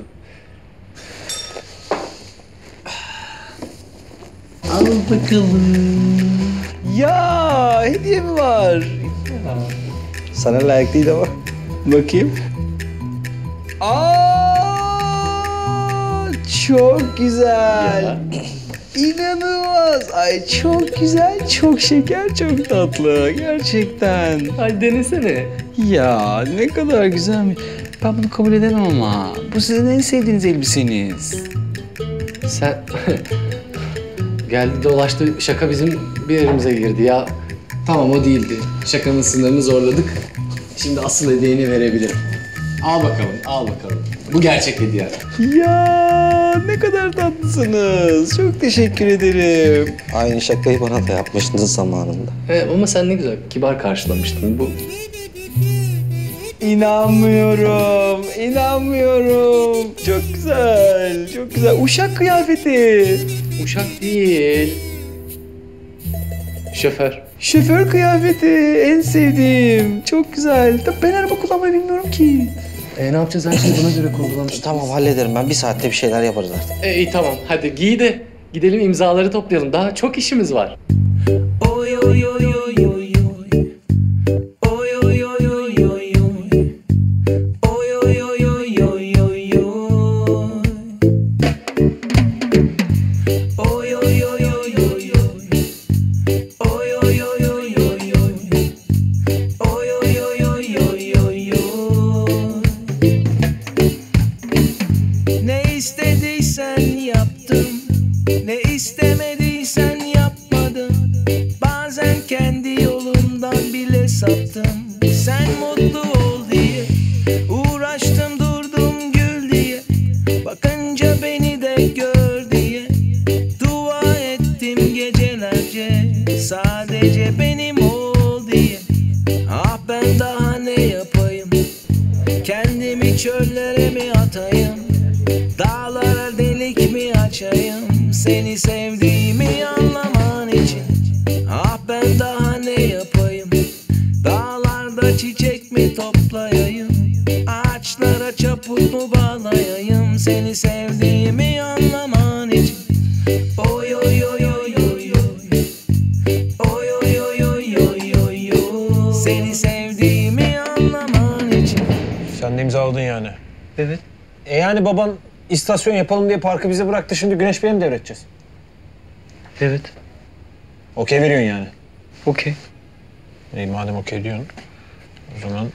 Al bakalım. Ya hediye mi var? Sana layık değil ama. Bakayım. Aa, çok güzel. İnanılmaz. Ay çok güzel, çok şeker, çok tatlı. Gerçekten. Ay denesene. Ya ne kadar güzel. Ben bunu kabul edemem ama. Bu sizin en sevdiğiniz elbiseniz. Sen... Geldi dolaştı şaka bizim bir yerimize girdi ya. Tamam o değildi. Şakanın sınırını zorladık. Şimdi asıl hediyeni verebilirim. Al bakalım, al bakalım. Bu gerçek hediye. Ya ne kadar tatlısınız. Çok teşekkür ederim. Aynı şakayı bana da yapmıştınız zamanında. Evet ama sen ne güzel, kibar karşılamıştın. Bu İnanmıyorum, inanmıyorum. Çok güzel, çok güzel. Uşak kıyafeti. Uşak değil. Şoför. Şoför kıyafeti, en sevdiğim. Çok güzel. Tabii ben araba kullanmayı bilmiyorum ki. E ne yapacağız? Her şeyi buna göre kurgulamıştık. Tamam hallederim ben. Bir saatte bir şeyler yaparız artık. E, iyi tamam. Hadi giy de gidelim imzaları toplayalım. Daha çok işimiz var. Oy oy oy oy oy oy. Oy oy oy oy oy oy. Oy oy oy oy oy oy oy. Oy oy oy oy oy oy. Oy oy oy oy oy oy. Oy oy oy oy oy oy oy. Ne istediysen yaptım, ne istemediysen yapmadım. Bazen kendi yolumdan bile saptım. Sen mutlu ol diye uğraştım durdum gül diye. Bakınca beni de gör diye dua ettim gecelerce. Sadece benim ol diye. Ah ben daha ne yapayım? Kendimi çöllere mi atayım? Dağlara delik mi açayım? Seni sevdiğimi anlaman için. Ah ben daha ne yapayım? Dağlarda çiçek mi toplayayım? Ağaçlara çaput mu bağlayayım? Seni sevdiğimi anlaman için. Oy oy oy oy oy oy. Oy oy oy oy oy oy oy. Seni sevdiğimi anlaman için. Sen de imzaladın yani. Evet. E yani baban istasyon yapalım diye parkı bize bıraktı. Şimdi Güneş Bey'e mi devredeceğiz? Evet. Okey veriyorsun yani. Okey. İyi madem okey diyorsun. O zaman...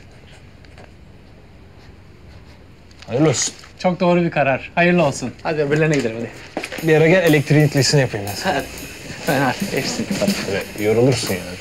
Hayırlı olsun. Çok doğru bir karar. Hayırlı olsun. Hadi öbürlerine gidelim hadi. Bir ara gel elektriklisini yapayım ben sana. Hadi. Ben artık hepsini yaparım. Böyle yorulursun yani.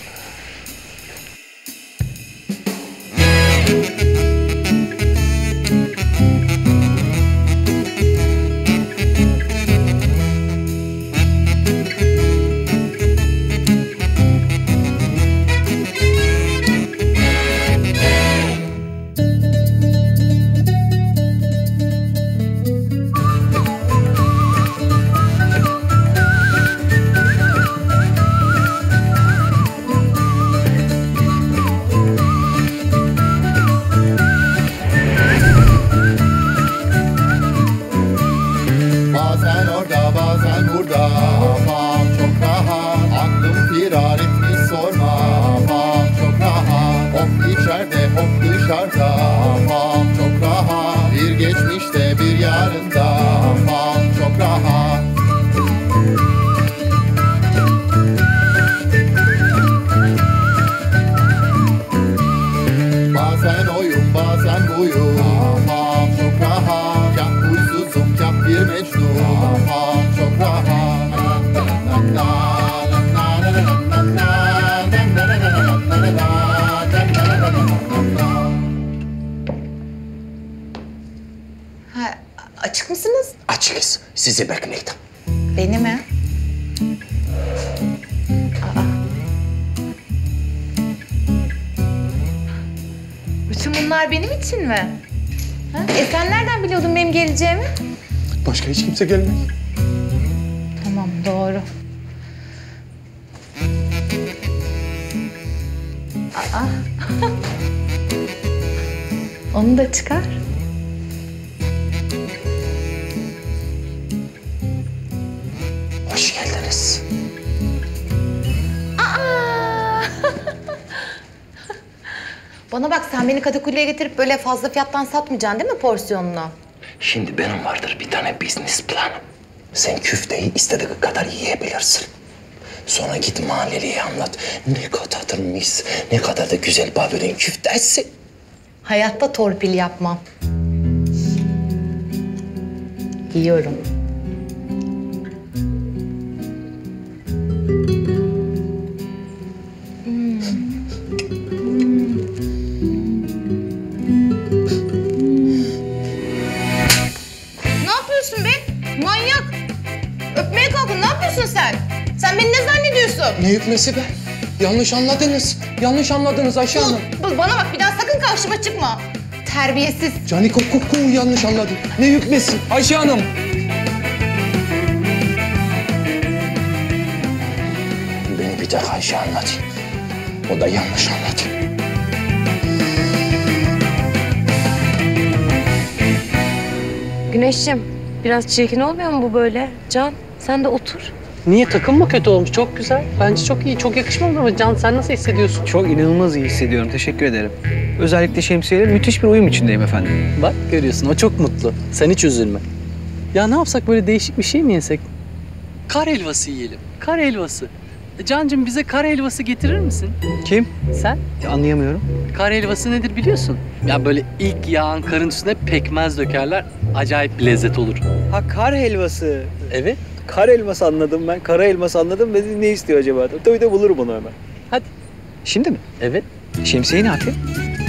Bazen orada bazen burada. Aman çok rahat. Aklım firar etmiş sorma. Aman çok rahat. Hop içeride hop dışarıda. Aman çok rahat. Bir geçmişte bir yarında. Aman çok rahat. Bazen oyun bazen buyum. Aman çok rahat. Kah huysuzum kah bir mecnun. Aman çok rahat. Ha, açık mısınız? Açıkız. Sizi bekledim. Beni mi? Aa. Bütün bunlar benim için mi? Ha? E sen nereden biliyordun benim geleceğimi? Başka hiç kimse gelmez. Tamam, doğru. Aa. Onu da çıkar. Hoş geldiniz. Aa! Bana bak, sen beni Kadıköy'e getirip böyle fazla fiyattan satmayacaksın değil mi porsiyonunu? Şimdi benim vardır bir tane business planım. Sen küfteyi istediğin kadar yiyebilirsin. Sonra git mahalleliye anlat. Ne kadar mis, ne kadar da güzel Babür'ün küftesi. Hayatta torpil yapmam. Yiyorum. Hmm. Ne yapıyorsun be? Manyak! Öpmeye kalkın, ne yapıyorsun sen? Sen beni ne zannediyorsun? Ne hükmesi be? Yanlış anladınız. Yanlış anladınız Ayşe Hanım. Bu- Bana bak, bir daha sakın karşıma çıkma. Terbiyesiz. Cani koku yanlış anladı. Ne hükmesi? Ayşe Hanım. Beni bir tek Ayşe anladı. O da yanlış anladı. Güneşciğim, biraz çirkin olmuyor mu bu böyle? Can, sen de otur. Niye? Takım mı kötü olmuş? Çok güzel. Bence çok iyi. Çok yakışmadı ama Can, sen nasıl hissediyorsun? Çok inanılmaz iyi hissediyorum. Teşekkür ederim. Özellikle şemsiyeyle müthiş bir uyum içindeyim efendim. Bak görüyorsun, o çok mutlu. Sen hiç üzülme. Ya ne yapsak, böyle değişik bir şey mi yesek? Kar helvası yiyelim. Kar helvası. E, Cancığım, bize kar helvası getirir misin? Kim? Sen? Anlayamıyorum. Kar helvası nedir biliyorsun? Ya böyle ilk yağın karın üstüne pekmez dökerler. Acayip bir lezzet olur. Ha, kar helvası. Evet. Kar elması anladım ben. Kara elması anladım. Ben ne istiyor acaba? Tabii de bulurum onu hemen. Hadi. Şimdi mi? Evet. Şemsiyeyi ne yapayım?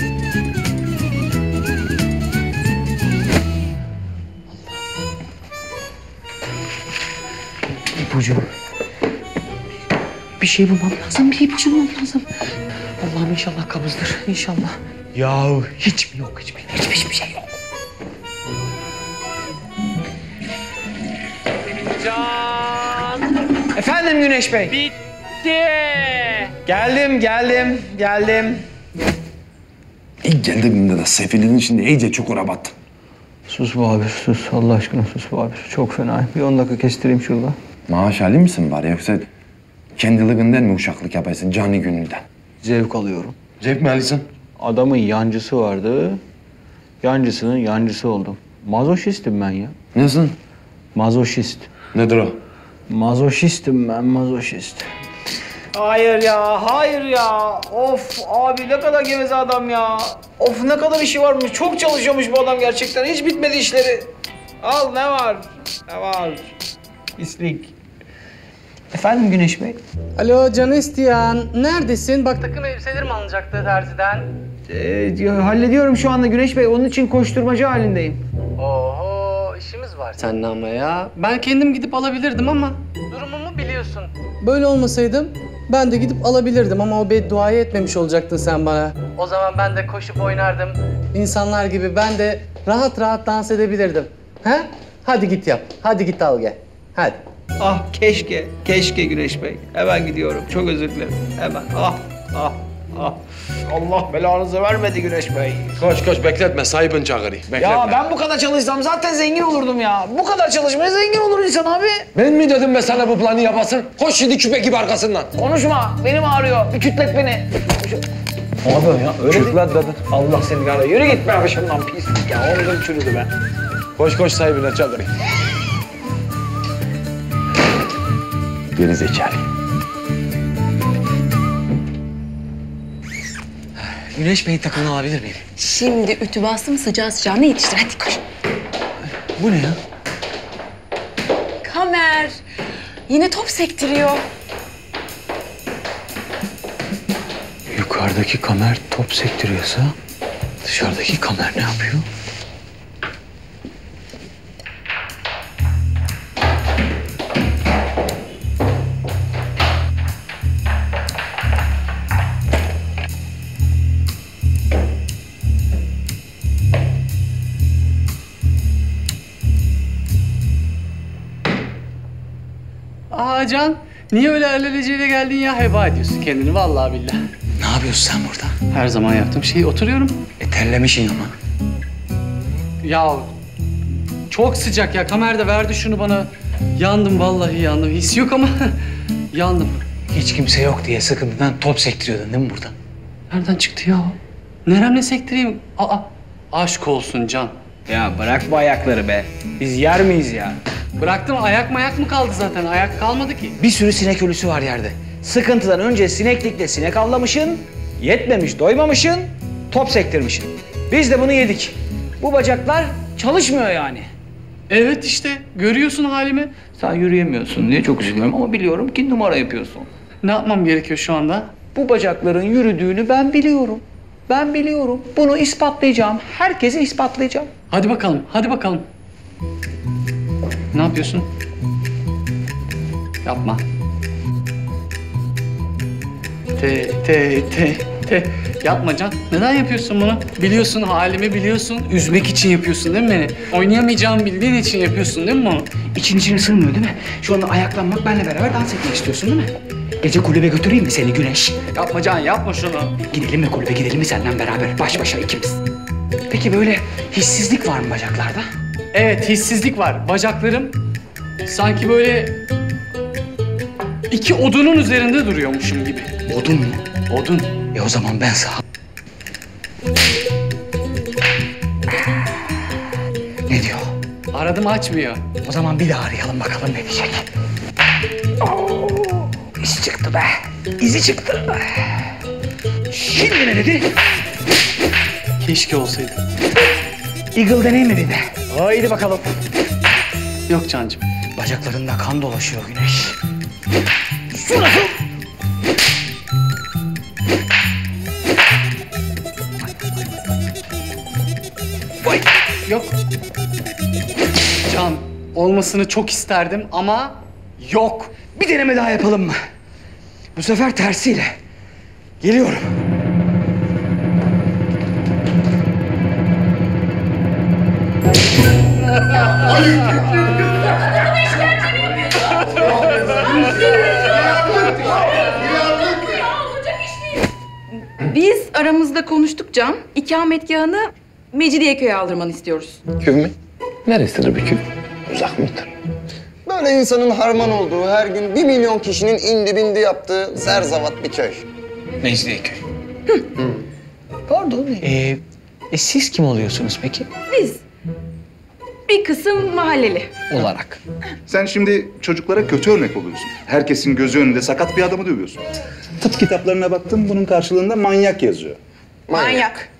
İpucu. Bir şey bulmam lazım. Bir ipucu bulmam lazım. Allah'ım inşallah kabızdır. İnşallah. Yahu hiç mi yok? Hiç mi? Hiçbir, hiçbir şey yok. Can! Efendim Güneş Bey. Bitti! Geldim, geldim, geldim. İlk geldiğimde de sefilin içinde iyice çukura battım. Sus Babür, sus. Allah aşkına sus Babür. Çok fena. Bir on dakika kestireyim şurada. Maaş hali misin bari yoksa kendiliğinden mi uşaklık yaparsın cani gönülden? Zevk alıyorum. Zevk mi alıyorsun? Adamın yancısı vardı. Yancısının yancısı oldum. Mazoşistim ben ya. Nasıl? Mazoşist. Nedir o? Mazoşistim ben, mazoşist. Hayır ya, hayır ya. Of abi, ne kadar geveze adam ya. Of, ne kadar işi varmış. Çok çalışıyormuş bu adam gerçekten. Hiç bitmedi işleri. Al, ne var? Ne var? Pislik. Efendim Güneş Bey? Alo Can isteyen, neredesin? Bak takım elbiselerim alınacaktı terziden. Ee, hallediyorum şu anda Güneş Bey. Onun için koşturmaca halindeyim. Oho, işimiz var seninle ama ya. Ben kendim gidip alabilirdim ama durumumu biliyorsun. Böyle olmasaydım ben de gidip alabilirdim ama o bedduayı etmemiş olacaktın sen bana. O zaman ben de koşup oynardım. İnsanlar gibi ben de rahat rahat dans edebilirdim. He? Hadi git yap. Hadi git al gel. Hadi. Ah keşke, keşke Güneş Bey. Hemen gidiyorum. Çok özür dilerim. Hemen. Ah, ah, ah. Allah belanızı vermedi Güneş Bey. Koş koş bekletme sahibin çağırıyor. Bekletme. Ya ben bu kadar çalışsam zaten zengin olurdum ya. Bu kadar çalışmaya zengin olur insan abi. Ben mi dedim be sana bu planı yapasın? Koş şimdi küpe gibi arkasından. Konuşma. Benim ağrıyor. Bir kütlet beni. Ne yapıyorsun ya? Öyle kütlet dedin. Allah seni kahretsin. Yürü git be başımdan pislik ya. Omuzum çürüdü be. Koş koş sahibine çağırıyor. Geri zekalı. Güneş Bey'in takımını alabilir miyim? Şimdi ütü bastım, sıcağı sıcağına yetiştir. Hadi koş. Bu ne ya? Kamer. Yine top sektiriyor. Yukarıdaki kamer top sektiriyorsa dışarıdaki kamer ne yapıyor? Aa Can, niye öyle alelacele geldin ya? Heba ediyorsun kendini vallahi billahi. Ne yapıyorsun sen burada? Her zaman yaptığım şeyi oturuyorum. E terlemişsin ama. Ya çok sıcak ya. Kamer de verdi şunu bana. Yandım vallahi yandım. His yok ama yandım. Hiç kimse yok diye sıkıntıdan top sektiriyordun değil mi burada? Nereden çıktı ya o? Neremle sektireyim? Aa, aşk olsun Can. Ya bırak bu ayakları be. Biz yer miyiz ya? Bıraktım, ayak mayak mı kaldı zaten? Ayak kalmadı ki. Bir sürü sinek ölüsü var yerde. Sıkıntıdan önce sineklikle sinek avlamışın, yetmemiş doymamışın, top sektirmişin. Biz de bunu yedik. Bu bacaklar çalışmıyor yani. Evet işte, görüyorsun halimi. Sen yürüyemiyorsun diye çok üzülüyorum ama biliyorum ki numara yapıyorsun. Ne yapmam gerekiyor şu anda? Bu bacakların yürüdüğünü ben biliyorum. Ben biliyorum. Bunu ispatlayacağım. Herkese ispatlayacağım. Hadi bakalım, hadi bakalım. Ne yapıyorsun? Yapma. Te, te, te, te. Yapma Can. Neden yapıyorsun bunu? Biliyorsun halimi biliyorsun. Üzmek için yapıyorsun değil mi beni? Oynayamayacağımı bildiğin için yapıyorsun değil mi bunu? İçin içine sığmıyor değil mi? Şu anda ayaklanmak, benimle beraber dans etmek istiyorsun değil mi? Gece kulübe götüreyim mi seni Güneş? Yapma Can, yapma şunu. Gidelim mi kulübe, gidelim mi senden beraber baş başa ikimiz? Peki böyle hissizlik var mı bacaklarda? Evet, hissizlik var. Bacaklarım sanki böyle iki odunun üzerinde duruyormuşum gibi. Odun mu? Odun. E o zaman ben sağ... Ne diyor? Aradım açmıyor. O zaman bir daha arayalım bakalım ne diyecek. Oo, iz çıktı be. İzi çıktı. Şimdi ne dedi? Keşke olsaydı. Eagle deneyim mi dedi? Haydi bakalım. Yok Cancığım. Bacaklarında kan dolaşıyor Güneş. Su nasıl? Vay. Yok. Can, olmasını çok isterdim ama yok. Bir deneme daha yapalım mı? Bu sefer tersiyle. Geliyorum. Biz aramızda konuştuk Can. İkametgahını Mecidiyeköy'e aldırmanı istiyoruz. Köy mü? Neresidir bir köy? Uzak mıdır? Böyle insanın harman olduğu, her gün bir milyon kişinin indi bindi yaptığı zerzavat bir köy. Mecidiyeköy. Pardon. Ee, e siz kim oluyorsunuz peki? Biz bir kısım mahalleli. Olarak. Sen şimdi çocuklara kötü örnek oluyorsun. Herkesin gözü önünde sakat bir adamı dövüyorsun. Tıp kitaplarına baktım, bunun karşılığında manyak yazıyor. Manyak.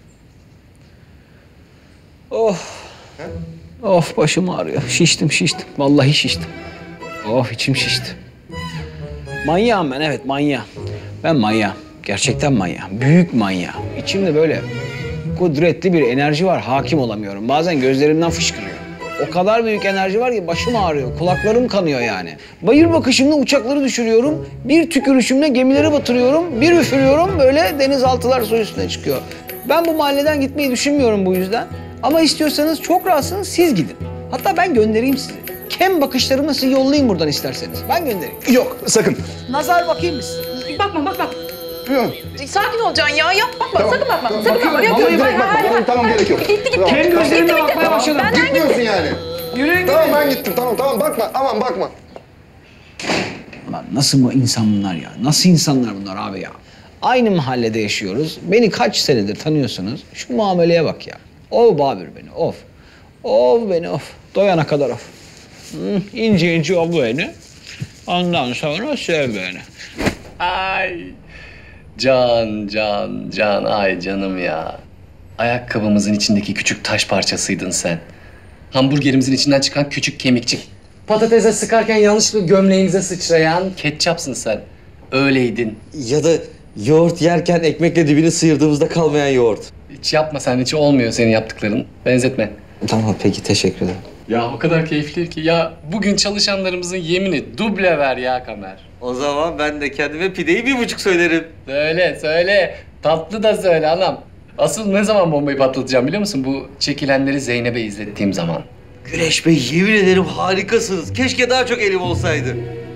Of. Of başım ağrıyor. Şiştim şiştim. Vallahi şiştim. Of içim şişti. Manyağım ben, evet manyağım. Ben manyağım. Gerçekten manyağım. Büyük manyağım. İçimde böyle kudretli bir enerji var. Hakim olamıyorum. Bazen gözlerimden fışkırıyor. O kadar büyük enerji var ki başım ağrıyor. Kulaklarım kanıyor yani. Bayır bakışımla uçakları düşürüyorum. Bir tükürüşümle gemileri batırıyorum. Bir üfürüyorum böyle denizaltılar su üstüne çıkıyor. Ben bu mahalleden gitmeyi düşünmüyorum bu yüzden. Ama istiyorsanız çok rahatsınız siz gidin. Hatta ben göndereyim sizi. Kem bakışlarımla sizi yollayayım buradan isterseniz. Ben göndereyim. Yok sakın. Nazar bakayım mı size? Bakma bakma. Yok. Sakin ol Can ya. Yap bakma. Tamam. Sakın bakma. Tamam, Sakın bakma. bakıyorum. Yok, Vallahi yok, direkt hayır, bakma. hayır. Tamam, tamam, gerek yok. Gitti gitti. Tamam. Gitti, gözlerimle gitti. bakmaya başladım. Benden Gitmiyorsun gitti. yani. Yürüyün Tamam gidin. ben gittim, tamam tamam bakma, aman bakma. Lan nasıl bu insan bunlar ya? Nasıl insanlar bunlar abi ya? Aynı mahallede yaşıyoruz. Beni kaç senedir tanıyorsunuz. Şu muameleye bak ya. Ov Babür beni, of. Ov beni, of. Doyana kadar of. Hı, ince ince ov beni. Ondan sonra sev beni. Ay. Can, can, can. Ay canım ya. Ayakkabımızın içindeki küçük taş parçasıydın sen. Hamburgerimizin içinden çıkan küçük kemikçik. Patatese sıkarken yanlışlıkla gömleğimize sıçrayan ketçapsın sen. Öyleydin. Ya da yoğurt yerken ekmekle dibini sıyırdığımızda kalmayan yoğurt. Hiç yapma sen, hiç olmuyor senin yaptıkların. Benzetme. Tamam peki teşekkür ederim. Ya o kadar keyifli ki. Ya bugün çalışanlarımızın yemini duble ver ya Kamer. O zaman ben de kendime pideyi bir buçuk söylerim. Söyle söyle. Tatlı da söyle anam. Asıl ne zaman bombayı patlatacağım biliyor musun? Bu çekilenleri Zeynep'e izlettiğim zaman. Güneş Bey yemin ederim harikasınız. Keşke daha çok elim olsaydı.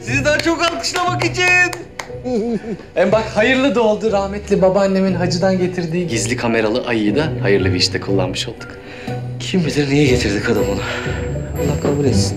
Sizi daha çok alkışlamak için. Hem bak hayırlı da oldu. Rahmetli babaannemin hacıdan getirdiği gizli kameralı ayıyı da hayırlı bir işte kullanmış olduk. Kim bilir niye getirdik adam onu. Allah kabul etsin.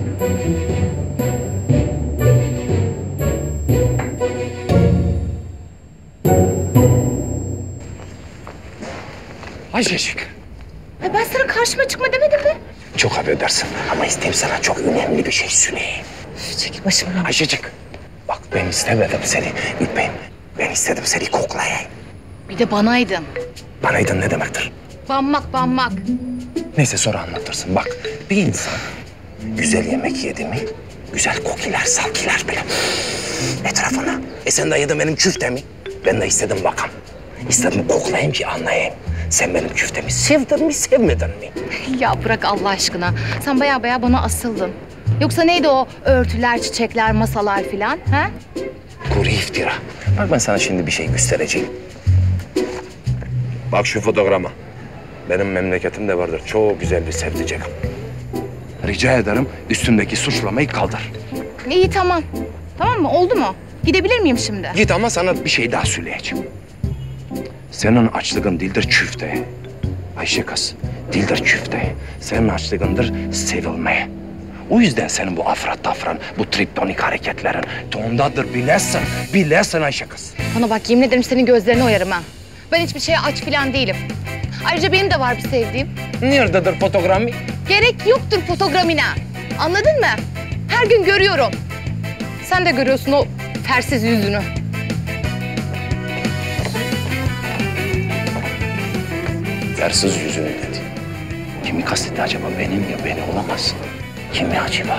Ayşecik, Ay ben sana karşıma çıkma demedim mi? çok affedersin ama isteyeyim sana çok önemli bir şey söyleyeyim. Çekil başımdan. Ayşecik, bak ben istemedim seni İpek'im. Ben istedim seni koklayayım. Bir de banaydın. Banaydın ne demektir? Banmak banmak. Neyse sonra anlatırsın. Bak bir insan güzel yemek yedi mi, güzel kokiler, salkiler bile etrafına. E sen de yedin benim küftemi. Ben de istedim bakalım. İstedim koklayayım ki anlayayım. Sen benim küftemi sevdin mi, sevmedin mi? Ya bırak Allah aşkına. Sen baya baya bana asıldın. Yoksa neydi o örtüler, çiçekler, masalar filan, ha? Kuru iftira. Bak ben sana şimdi bir şey göstereceğim. Bak şu fotograma. Benim memleketimde vardır. Çok güzel bir sevdicek. Rica ederim üstündeki suçlamayı kaldır. İyi tamam. Tamam mı? Oldu mu? Gidebilir miyim şimdi? Git ama sana bir şey daha söyleyeceğim. Senin açlığın değildir küfte. Ayşe kız, değildir küfte. Senin açlığındır sevilmeye. O yüzden senin bu afra tafran, bu triptonik hareketlerin tondadır bilesin. Bilesin Ayşe kız. Bana bak yemin ederim senin gözlerini oyarım ha. Ben hiçbir şeye aç falan değilim. Ayrıca benim de var bir sevdiğim. Nerededir fotogramı? Gerek yoktur fotogramine. Anladın mı? Her gün görüyorum. Sen de görüyorsun o fersiz yüzünü. Fersiz yüzünü dedi. Kimi kastetti acaba? Benim ya beni olamaz. Kimi acaba?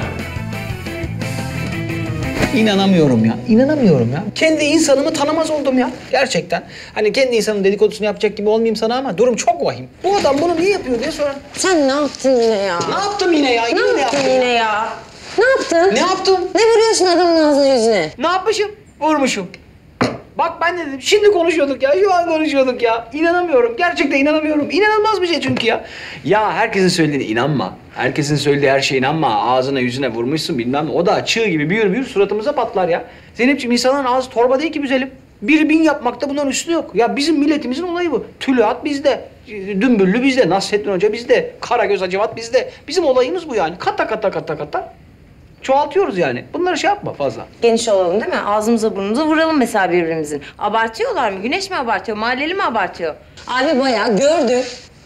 İnanamıyorum ya. İnanamıyorum ya. Kendi insanımı tanımaz oldum ya. Gerçekten. Hani kendi insanımın dedikodusunu yapacak gibi olmayayım sana ama durum çok vahim. Bu adam bunu niye yapıyor diye sorar. Sen ne yaptın yine ya? Ne yaptım yine ya? Yine Ne ne yaptın yaptım yine ya? Ne yaptın? Ne yaptım? Ne vuruyorsun adamın ağzına yüzüne? Ne yapmışım? Vurmuşum. Bak ben de dedim. Şimdi konuşuyorduk ya. Şu an konuşuyorduk ya. İnanamıyorum. Gerçekten inanamıyorum. İnanılmaz bir şey çünkü ya. Ya herkesin söylediğine inanma. Herkesin söylediği her şeye inanma. Ağzına yüzüne vurmuşsun bilmem ne. O da çığ gibi büyür büyür suratımıza patlar ya. Zeynepciğim insanların ağzı torba değil ki güzelim. Bir bin yapmakta bunların üstü yok. Ya bizim milletimizin olayı bu. Tülüat bizde. Dümbüllü bizde. Nasrettin Hoca bizde. Karagöz Hacivat bizde. Bizim olayımız bu yani. Kata kata kata kata. Çoğaltıyoruz yani. Bunları şey yapma fazla. Geniş olalım değil mi? Ağzımıza burnumuza vuralım mesela birbirimizin. Abartıyorlar mı? Güneş mi abartıyor? Mahalleli mi abartıyor? Abi bayağı gördüm.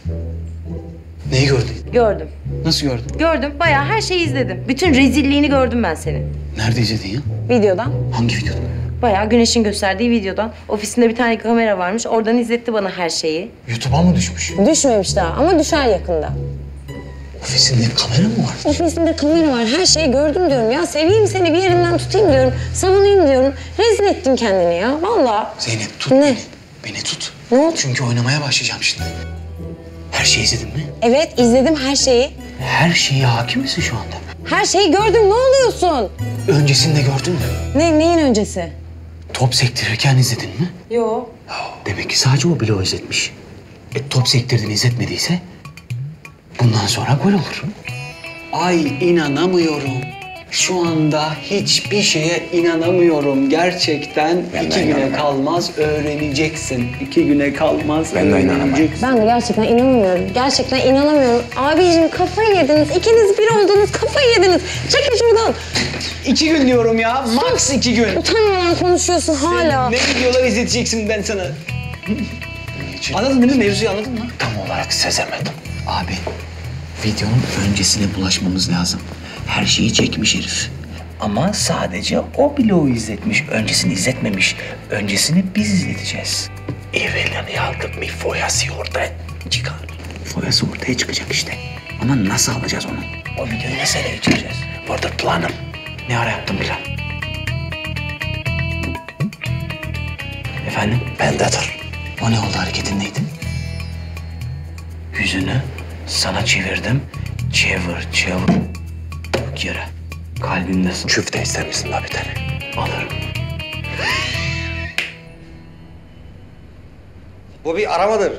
Neyi gördün? Gördüm. Nasıl gördün? Gördüm. Bayağı her şeyi izledim. Bütün rezilliğini gördüm ben senin. Nerede izledin ya? Videodan. Hangi videoda? Bayağı Güneş'in gösterdiği videodan. Ofisinde bir tane kamera varmış. Oradan izletti bana her şeyi. YouTube'a mı düşmüş? Düşmemiş daha ama düşer yakında. Ofisinde kamera mı var? Ofisinde kamera var. Her şeyi gördüm diyorum ya. Seveyim seni bir yerinden tutayım diyorum. Savunayım diyorum. Rezil ettin kendini ya. Vallahi. Zeynep tut Ne? beni. Beni tut. Ne oldu? Çünkü oynamaya başlayacağım şimdi. Her şeyi izledin mi? Evet izledim her şeyi. Her şeye hakim misin şu anda? Her şeyi gördüm. Ne oluyorsun? Öncesini de gördün mü? Ne, neyin öncesi? Top sektirirken izledin mi? Yo. Demek ki sadece o bile o izletmiş. E top sektirdiğini izletmediyse bundan sonra gol olur. Ay inanamıyorum. Şu anda hiçbir şeye inanamıyorum. Gerçekten Ben de iki güne inanamam. kalmaz öğreneceksin. İki güne kalmaz Ben de inanamam. öğreneceksin. Ben de gerçekten inanamıyorum. Gerçekten inanamıyorum. Abiciğim kafayı yediniz. İkiniz bir oldunuz. Kafayı yediniz. Çekin şuradan. İki gün diyorum ya. Max iki gün. Utanmadan konuşuyorsun hala. Ne videolar izleteceksin ben sana? Anladın değil mi? Mevzuyu anladın mı? Tam olarak sezemedim. Abi, videonun öncesine bulaşmamız lazım. Her şeyi çekmiş herif. Ama sadece o bile o izletmiş. Öncesini izletmemiş. Öncesini biz izleteceğiz. Evvelini aldık bir foyası ortaya çıkar. Foyası ortaya çıkacak işte. Ama nasıl alacağız onu? O videoyu nasıl ele geçireceğiz? Vardır planım. Ne ara yaptın plan? Efendim? Bendedir. O ne oldu hareketin neydi? Yüzünü sana çevirdim. Çevir, çevir. Bak yere. Kalbimdesin. Küfte ister misin la bir tane? Alırım. Bu bir aramadır.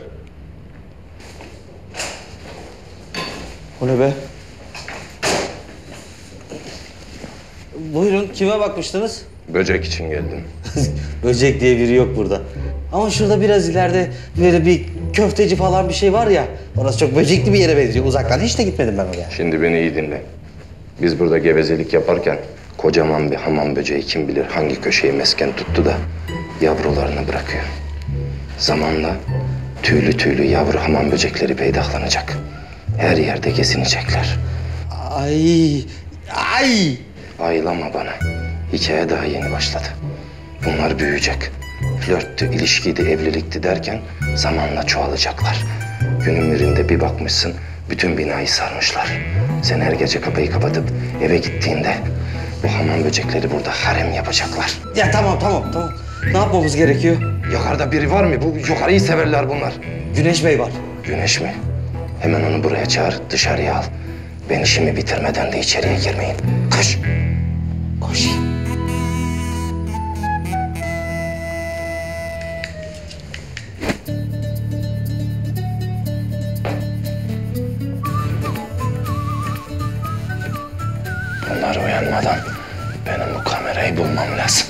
O ne be? Buyurun, kime bakmıştınız? Böcek için geldim. Böcek diye biri yok burada. Ama şurada biraz ileride böyle bir köfteci falan bir şey var ya. Orası çok böcekli bir yere benziyor. Uzaktan hiç de gitmedim ben oraya. Şimdi beni iyi dinle. Biz burada gevezelik yaparken kocaman bir hamam böceği kim bilir hangi köşeyi mesken tuttu da yavrularını bırakıyor. Zamanla tüylü tüylü yavru hamam böcekleri peydahlanacak. Her yerde gezinecekler. Ay, ay! Ayılama bana. Hikaye daha yeni başladı. Bunlar büyüyecek. Flörttü, ilişkiydi, evlilikti derken zamanla çoğalacaklar. Günün birinde bir bakmışsın bütün binayı sarmışlar. Sen her gece kapıyı kapatıp eve gittiğinde bu hamam böcekleri burada harem yapacaklar. Ya tamam, tamam, tamam. Ne yapmamız gerekiyor? Yukarıda biri var mı? Bu yukarıyı severler bunlar. Güneş Bey var. Güneş mi? Hemen onu buraya çağır, dışarıya al. Ben işimi bitirmeden de içeriye girmeyin. Koş. Koş. Bunlar uyanmadan benim bu kamerayı bulmam lazım.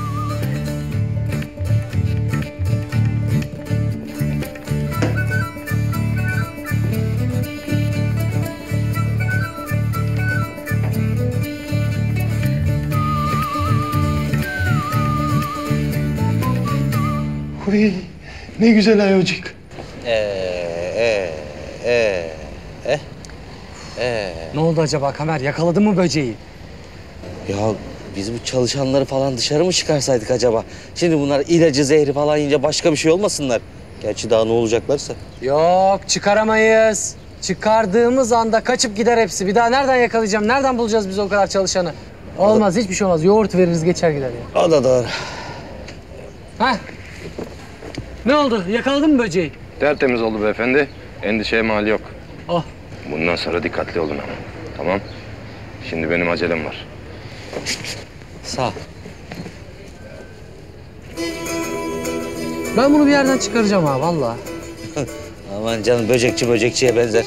Uy, ne güzel ayocuk. Ee, ee, ee, eh, ee. Ne oldu acaba Kamer? Yakaladın mı böceği? Ya biz bu çalışanları falan dışarı mı çıkarsaydık acaba? Şimdi bunlar ilacı, zehri falan yiyince başka bir şey olmasınlar. Gerçi daha ne olacaklarsa. Yok, çıkaramayız. Çıkardığımız anda kaçıp gider hepsi. Bir daha nereden yakalayacağım? Nereden bulacağız biz o kadar çalışanı? Olmaz, hiçbir şey olmaz. Yoğurt veririz, geçer gider ya. O da doğru. Hah. Ne oldu? Yakaladın mı böceği? Tertemiz oldu beyefendi. Endişeye mal yok. Oh. Bundan sonra dikkatli olun ama. Tamam? Şimdi benim acelem var. Sağ ol. Ben bunu bir yerden çıkaracağım ha vallahi. Aman canım, böcekçi böcekçiye benzer.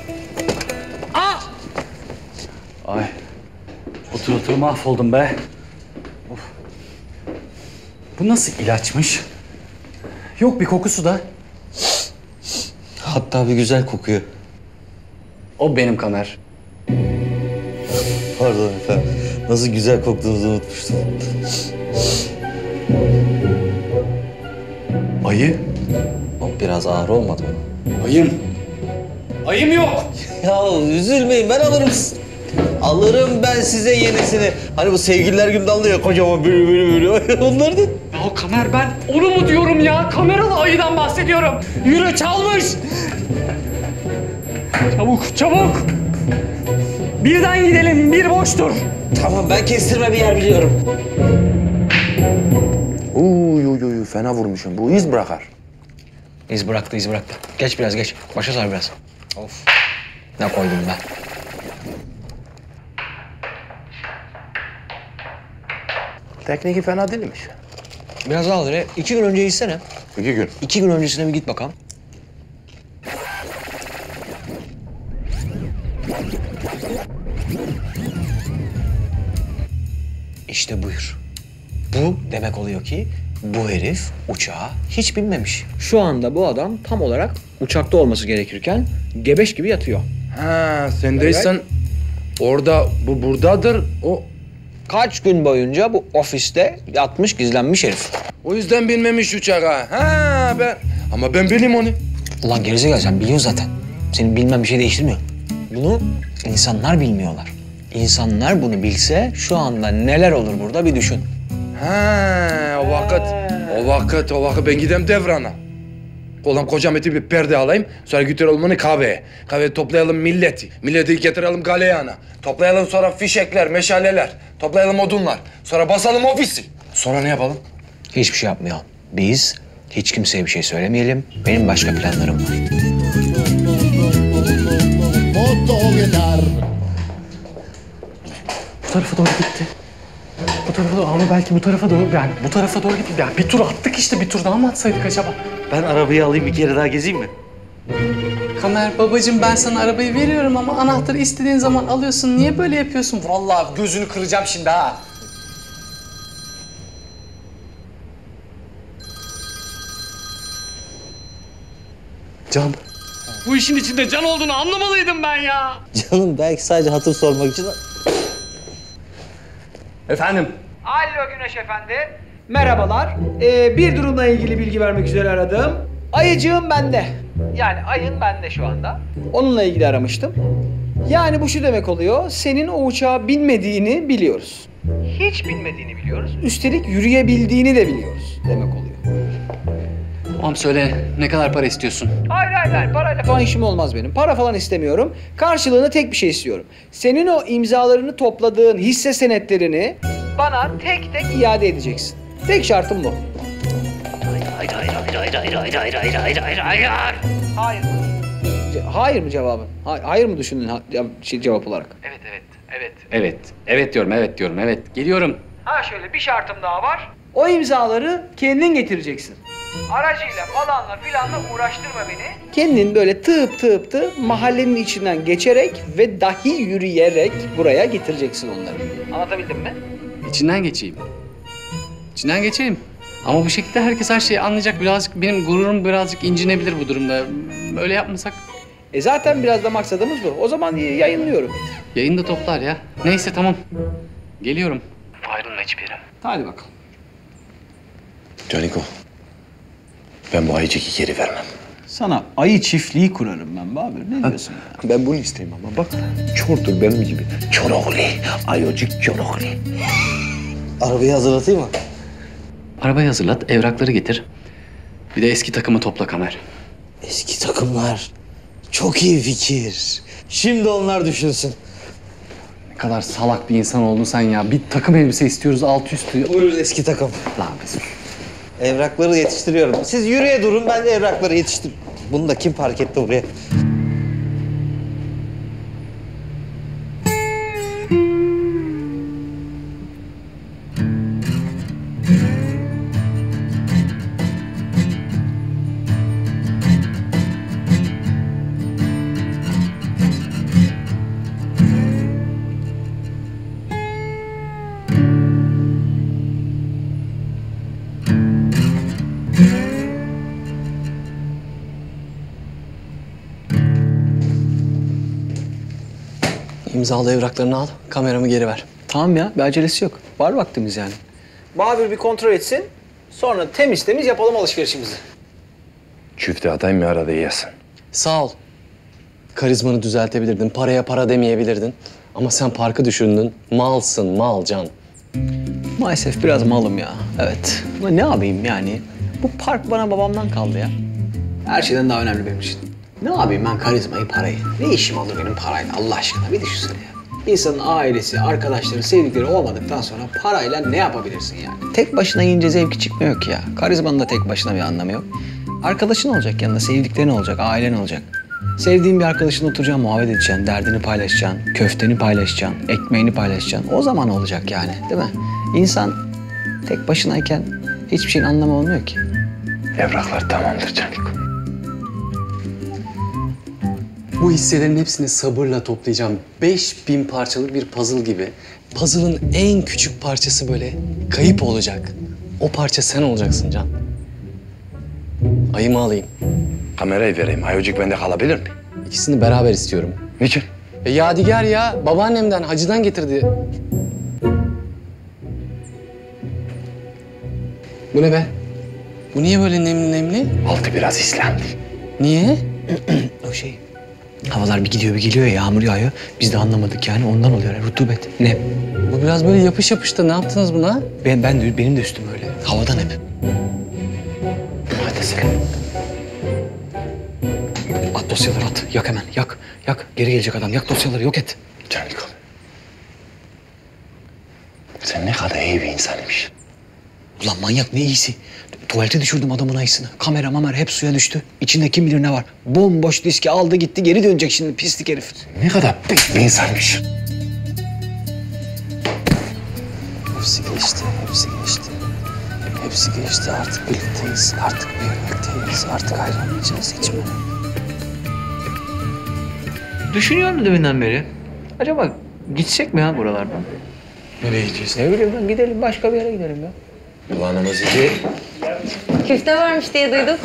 Ay. Otur otur mahvoldum be. Of. Bu nasıl ilaçmış? Yok bir kokusu da. Hatta bir güzel kokuyor. O benim Kamer. Pardon efendim. Nasıl güzel koktuğunuzu unutmuştum. Ayı? O biraz ağır olmadı mı? Ayım. Ayım yok. Ya üzülmeyin, ben alırım. Alırım ben size yenisini. Hani bu sevgililer günde alıyor kocaman böyle böyle böyle. Onları da... Ya Kamer, ben onu mu diyorum ya? Kameralı ayıdan bahsediyorum. Yürü, çalmış. Çabuk, çabuk. Birden gidelim, bir boştur. Tamam, ben kestirme bir yer biliyorum. Uy uy uy fena vurmuşum. Bu iz bırakar. İz bıraktı, iz bıraktı. Geç biraz, geç. Başa sar biraz. Of. Ne koydum ben? Tekniği fena değilmiş. Biraz daha al. İki gün önce gitsene. İki gün. İki gün öncesine bir git bakalım. İşte buyur. Bu demek oluyor ki bu herif uçağa hiç binmemiş. Şu anda bu adam tam olarak uçakta olması gerekirken gebeş gibi yatıyor. Ha, sendeysen orada, bu buradadır. O kaç gün boyunca bu ofiste yatmış, gizlenmiş herif. O yüzden binmemiş uçağa. Ha ben ama ben bileyim onu. Ulan gerizekalı, sen biliyorsun zaten. Senin bilmem bir şey değiştirmiyor. Bunu insanlar bilmiyorlar. İnsanlar bunu bilse şu anda neler olur burada bir düşün. Ha o vakit, o vakit, o vakit ben gideyim devrana. Ulan kocam eti bir perde alayım, sonra götürelim onu kahveye. Kahveye toplayalım milleti, milleti getirelim galeyana. Toplayalım sonra fişekler, meşaleler, toplayalım odunlar. Sonra basalım ofisi. Sonra ne yapalım? Hiçbir şey yapmayalım. Biz hiç kimseye bir şey söylemeyelim. Benim başka planlarım var. Bu tarafa doğru gitti. Bu tarafa doğru, ama belki bu tarafa doğru, yani bu tarafa doğru gitti. Yani bir tur attık işte, bir tur daha mı atsaydık acaba? Ben arabayı alayım, bir kere daha gezeyim mi? Kamer babacığım ben sana arabayı veriyorum ama anahtarı istediğin zaman alıyorsun. Niye böyle yapıyorsun? Vallahi gözünü kıracağım şimdi ha. Can. Bu işin içinde Can olduğunu anlamalıydım ben ya. Canım belki sadece hatır sormak için... Efendim? Alo Güneş Efendi. Merhabalar. Ee, bir durumla ilgili bilgi vermek üzere aradım. Ayıcığım bende. Yani ayın bende şu anda. Onunla ilgili aramıştım. Yani bu şu demek oluyor. Senin o uçağa binmediğini biliyoruz. Hiç binmediğini biliyoruz. Üstelik yürüyebildiğini de biliyoruz demek oluyor. Tamam söyle ne kadar para istiyorsun? Hayır hayır hayır parayla falan işim olmaz benim. Para falan istemiyorum. Karşılığında tek bir şey istiyorum. Senin o imzalarını topladığın hisse senetlerini bana tek tek iade edeceksin. Tek şartım bu. Hayır, hayır, hayır, hayır, hayır, hayır, hayır, hayır, hayır, hayır, hayır. Hayır mı? Ce- hayır mı cevabın? Hayır, hayır mı düşündün ha- ce- şey, cevap olarak? Evet, evet, evet. Evet, evet diyorum, evet diyorum, evet. Geliyorum. Ha şöyle bir şartım daha var. O imzaları kendin getireceksin. Aracıyla falanla filanla uğraştırma beni. Kendin böyle tıp tıp tıp mahallenin içinden geçerek ve dahi yürüyerek buraya getireceksin onları. Anlatabildim mi? İçinden geçeyim. İçinden geçeyim. Ama bu şekilde herkes her şeyi anlayacak. Birazcık benim gururum birazcık incinebilir bu durumda. Öyle yapmasak. E zaten biraz da maksadımız bu. O zaman yayınlıyorum. Yayın da toplar ya. Neyse tamam. Geliyorum. Ayrılma hiçbir yere. Hadi bakalım. Caniko, ben bu ayıcıkı geri vermem. Sana ayı çiftliği kurarım ben Babür. Ne diyorsun ya? Ben bunu isteyeyim ama bak çordur benim gibi. Çoroklu, ayıcık çoroklu. Arabayı hazırlatayım mı? Arabayı hazırlat, evrakları getir. Bir de eski takımı topla Kamer. Eski takımlar. Çok iyi fikir. Şimdi onlar düşünsün. Ne kadar salak bir insan oldun sen ya. Bir takım elbise istiyoruz alt üstü. Buyurun eski takım. Lan bizim. Evrakları yetiştiriyorum. Siz yürüye durun, ben de evrakları yetiştir. Bunu da kim park etti buraya? İmzalı evraklarını al, kameramı geri ver. Tamam ya, bir acelesi yok. Var vaktimiz yani. Babür bir kontrol etsin. Sonra temiz temiz yapalım alışverişimizi. Çifte atayım mı arada yesin? Sağ ol. Karizmanı düzeltebilirdin, paraya para demeyebilirdin. Ama sen parkı düşündün. Malsın, mal Can. Maalesef biraz malım ya. Evet. Ama ne yapayım yani? Bu park bana babamdan kaldı ya. Her şeyden daha önemli benim için. Ne yapayım ben karizmayı, parayı? Ne işim olur benim parayla Allah aşkına? Bir düşünsene ya. İnsanın ailesi, arkadaşları, sevdikleri olmadıktan sonra parayla ne yapabilirsin yani? Tek başına yiyince zevki çıkmıyor ki ya. Karizmanın da tek başına bir anlamı yok. Arkadaşın olacak yanında, sevdiklerin olacak, ailen olacak. Sevdiğin bir arkadaşınla oturacaksın, muhabbet edeceksin, derdini paylaşacaksın, köfteni paylaşacaksın, ekmeğini paylaşacaksın. O zaman olacak yani, değil mi? İnsan tek başınayken hiçbir şeyin anlamı olmuyor ki. Evraklar tamamdır Caniko. Bu hisselerin hepsini sabırla toplayacağım. Beş bin parçalık bir puzzle gibi. Puzzle'ın en küçük parçası böyle kayıp olacak. O parça sen olacaksın Can. Ayımı alayım. Kamerayı vereyim. Ayıcık bende kalabilir mi? İkisini beraber istiyorum. Niçin? E yadigar ya. Babaannemden, hacıdan getirdi. Bu ne be? Bu niye böyle nemli nemli? Altı biraz islandı. Niye? O şey, havalar bir gidiyor bir geliyor ya, yağmur yağıyor. Biz de anlamadık yani ondan oluyor. Yani rutubet, nem. Bu biraz böyle yapış yapışta. Ne yaptınız buna? Ben, ben de, benim de üstüm öyle. Havadan hep. Hadi sen. At dosyaları at. Yak hemen. Yak. Yak. Geri gelecek adam. Yak dosyaları. Yok et. Caniko. Sen ne kadar iyi bir insanmış. Ulan manyak ne iyisi. Tuvalete düşürdüm adamın ayısını. Kamera mamera hep suya düştü. İçinde kim bilir ne var. Bomboş diski aldı gitti. Geri dönecek şimdi pislik herif. Ne kadar pis bir insanmış. Hepsi geçti. Hepsi geçti. Hepsi geçti. Artık birlikteyiz. Artık birlikteyiz. Artık ayrılmayacağız hiç mi? düşünüyorum deminden beri. Acaba gitsek mi ya buralardan? Nereye gideceğiz? Ne bileyim ben, gidelim başka bir yere gidelim ya. Planımız iki. Küfte varmış diye duyduk.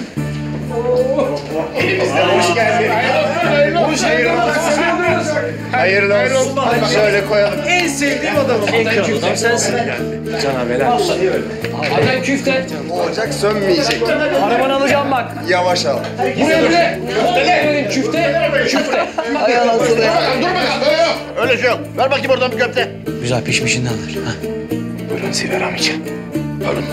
Hoş geldin. Hoş geldin. Hayırlı olsun. Hadi şöyle koyalım. En sevdiğim adamım. En kral adam sensin. Can haber. Adam küfte. Olacak sönmeyecek. Arabanı alacağım bak. Yavaş al. Buraya buraya. Küfte. Küfte. Küfte. Ay anasını ya. Dur bakalım. Öyle şey yok. Ver bakayım oradan bir köfte. Güzel pişmişinden alır. Ha. Buyurun Ziver amca. Alın.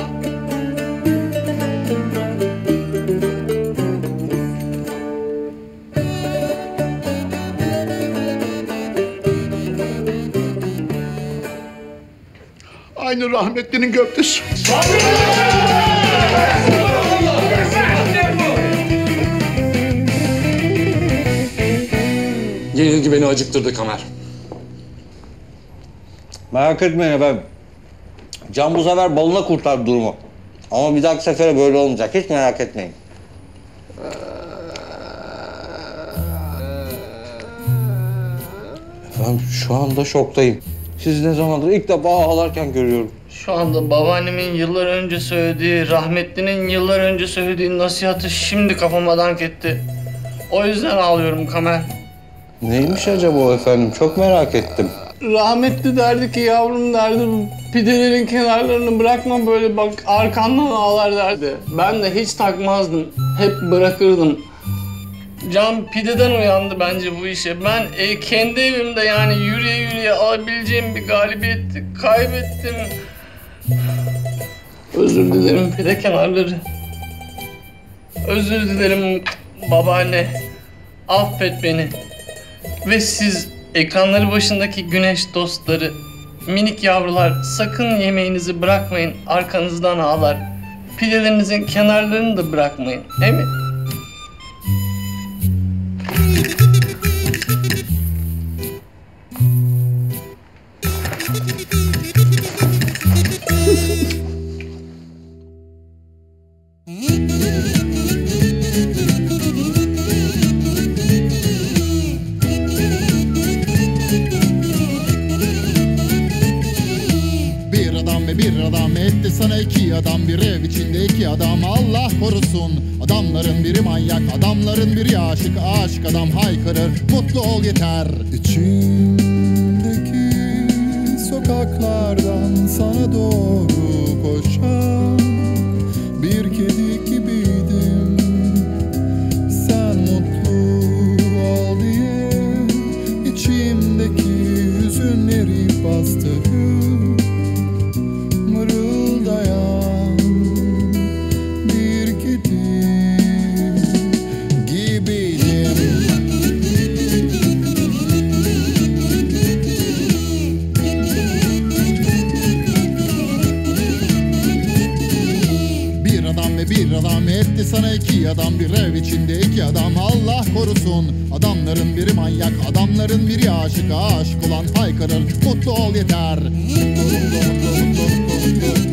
Aynı rahmetlinin köftesi. Yenilgi beni acıktırdı Kamer. Merak etmeyin efendim. Can bu sefer balına kurtardı durumu. Ama bir dahaki sefere böyle olmayacak. Hiç merak etmeyin. Efendim şu anda şoktayım. Sizi ne zamandır ilk defa ağlarken görüyorum. Şu anda babaannemin yıllar önce söylediği, rahmetlinin yıllar önce söylediği nasihatı şimdi kafama dank etti. O yüzden ağlıyorum Kamer. Neymiş acaba o efendim? Çok merak ettim. Rahmetli derdi ki yavrum derdi pidelerin kenarlarını bırakma böyle bak arkandan ağlar derdi. Ben de hiç takmazdım. Hep bırakırdım. Can pideden uyandı bence bu işe. Ben e, kendi evimde yani yürüye yürüye alabileceğim bir galibiyeti kaybettim. Özür dilerim pide kenarları. Özür dilerim babaanne. Affet beni. Ve siz ekranları başındaki güneş dostları, minik yavrular sakın yemeğinizi bırakmayın. Arkanızdan ağlar. Pidelerinizin kenarlarını da bırakmayın. Değil mi? Bir adam ve bir adam etti sana iki adam. Bir ev içinde iki adam Allah korusun. Adamların biri manyak, adamların biri aşık. Aşık adam haykırır, mutlu ol yeter. İçimdeki sokaklardan sana doğru koşan bir kedi gibiydim. Sen mutlu ol diye içimdeki hüzünleri bastırıp mırıldayan bir kedi gibiydim. Bir adam ve bir adam etti sana iki adam. Bir ev içinde iki adam Allah korusun. Adamların biri manyak, adamların biri aşık. Aşık olan haykırır, mutlu ol yeter. Mutlu, mutlu, mutlu, mutlu, mutlu.